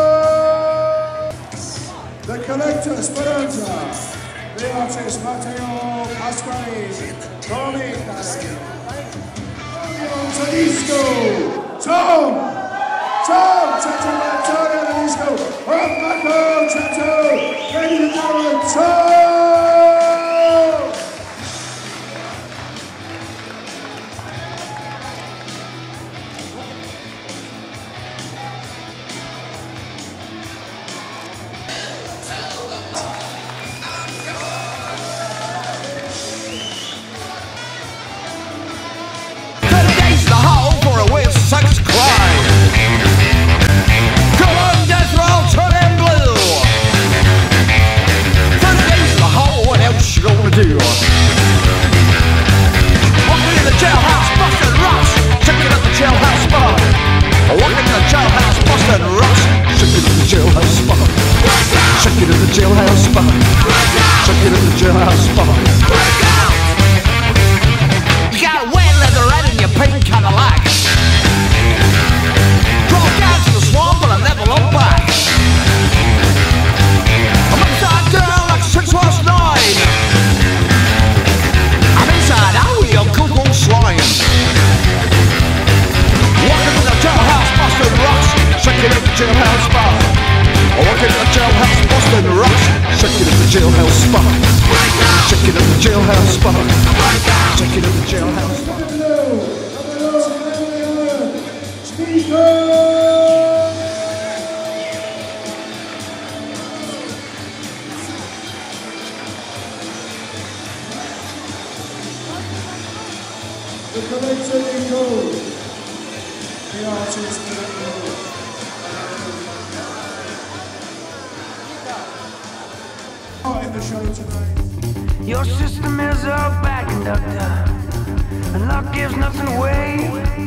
S4: The collector Speranza. The artist Matteo Pasqualini from Italy. Antonio Tedesco. Tom! Tom! Tattoo by Antonio Tedesco from Marco Tattoo. Ladies and gentlemen, Tom! Do. Walking in the jailhouse, busting rocks, checking out the jailhouse spot. Walking in the jailhouse, busting rocks, checking out the jailhouse spot. Checking out the jailhouse spot. Checking out the jailhouse spot. You got a wet leatherette in your pink Cadillac. Drove down to the swamp and I never looked back. I'm upside down like six last nine. Inside out with your good old slime. Walking in the jailhouse, busting rocks, checking out the jailhouse spot. Walking in the jailhouse, busting rocks, checking out the jailhouse spot. Checking out the collector Nico, the artist Nico. In the show tonight.
S1: Your system is a bad conductor, and luck gives nothing away.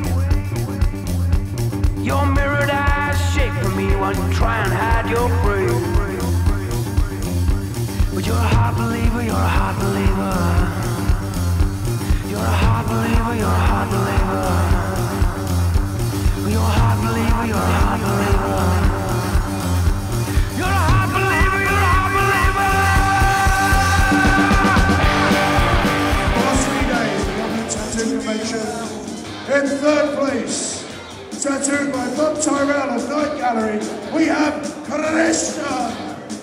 S1: Your mirrored eyes shake for me while you try and hide your prey. But you're a hard believer, you're a hard believer. You're a hard believer, you're a hard believer. You're a hard believer, you're a hard believer. You're a hard believer, you're a hard believer.
S4: Last three days, the Government Tattoo Convention. In third place, tattooed by Bob Tyrell of Night Gallery, we have Krishna.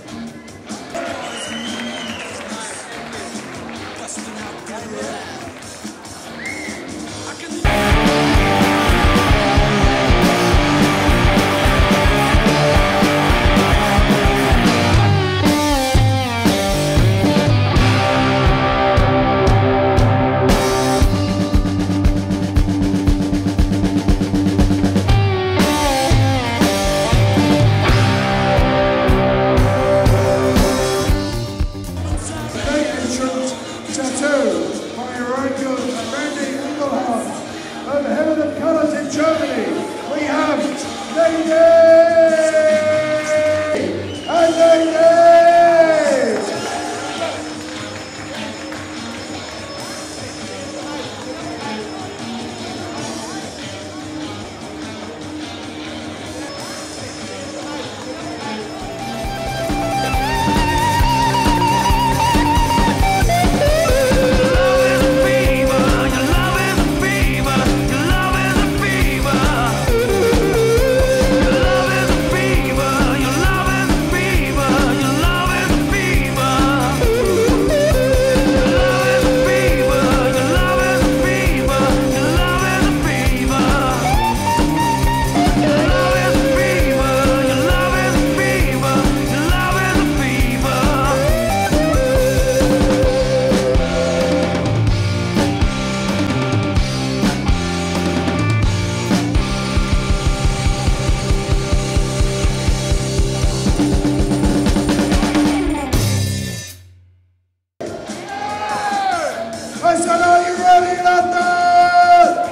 S4: I said, are you ready, London?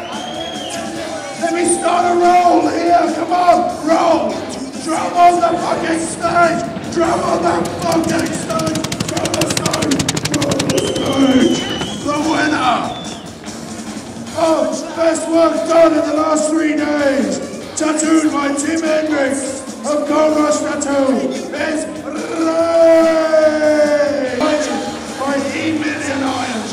S4: Let me start a roll here, come on, roll. Drum on the fucking stage, drum on the fucking stage, drum the stage, drum the stage. The winner of best work done in the last three days, tattooed by Tim Hendricks of Gold Rush Tattoo, is Ray by E Million Irons.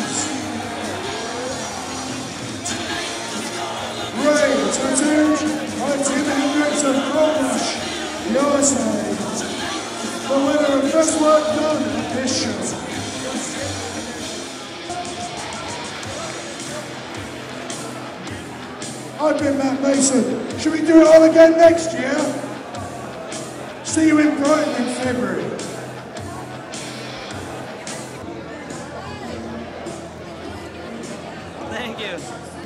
S4: Ray, tattooed by Tim Hendricks of Gold Rush, U S A. The winner of best work done at this show. I've been Matt Mason. Should we do it all again next year? See you in Brighton in February.
S9: Thank you.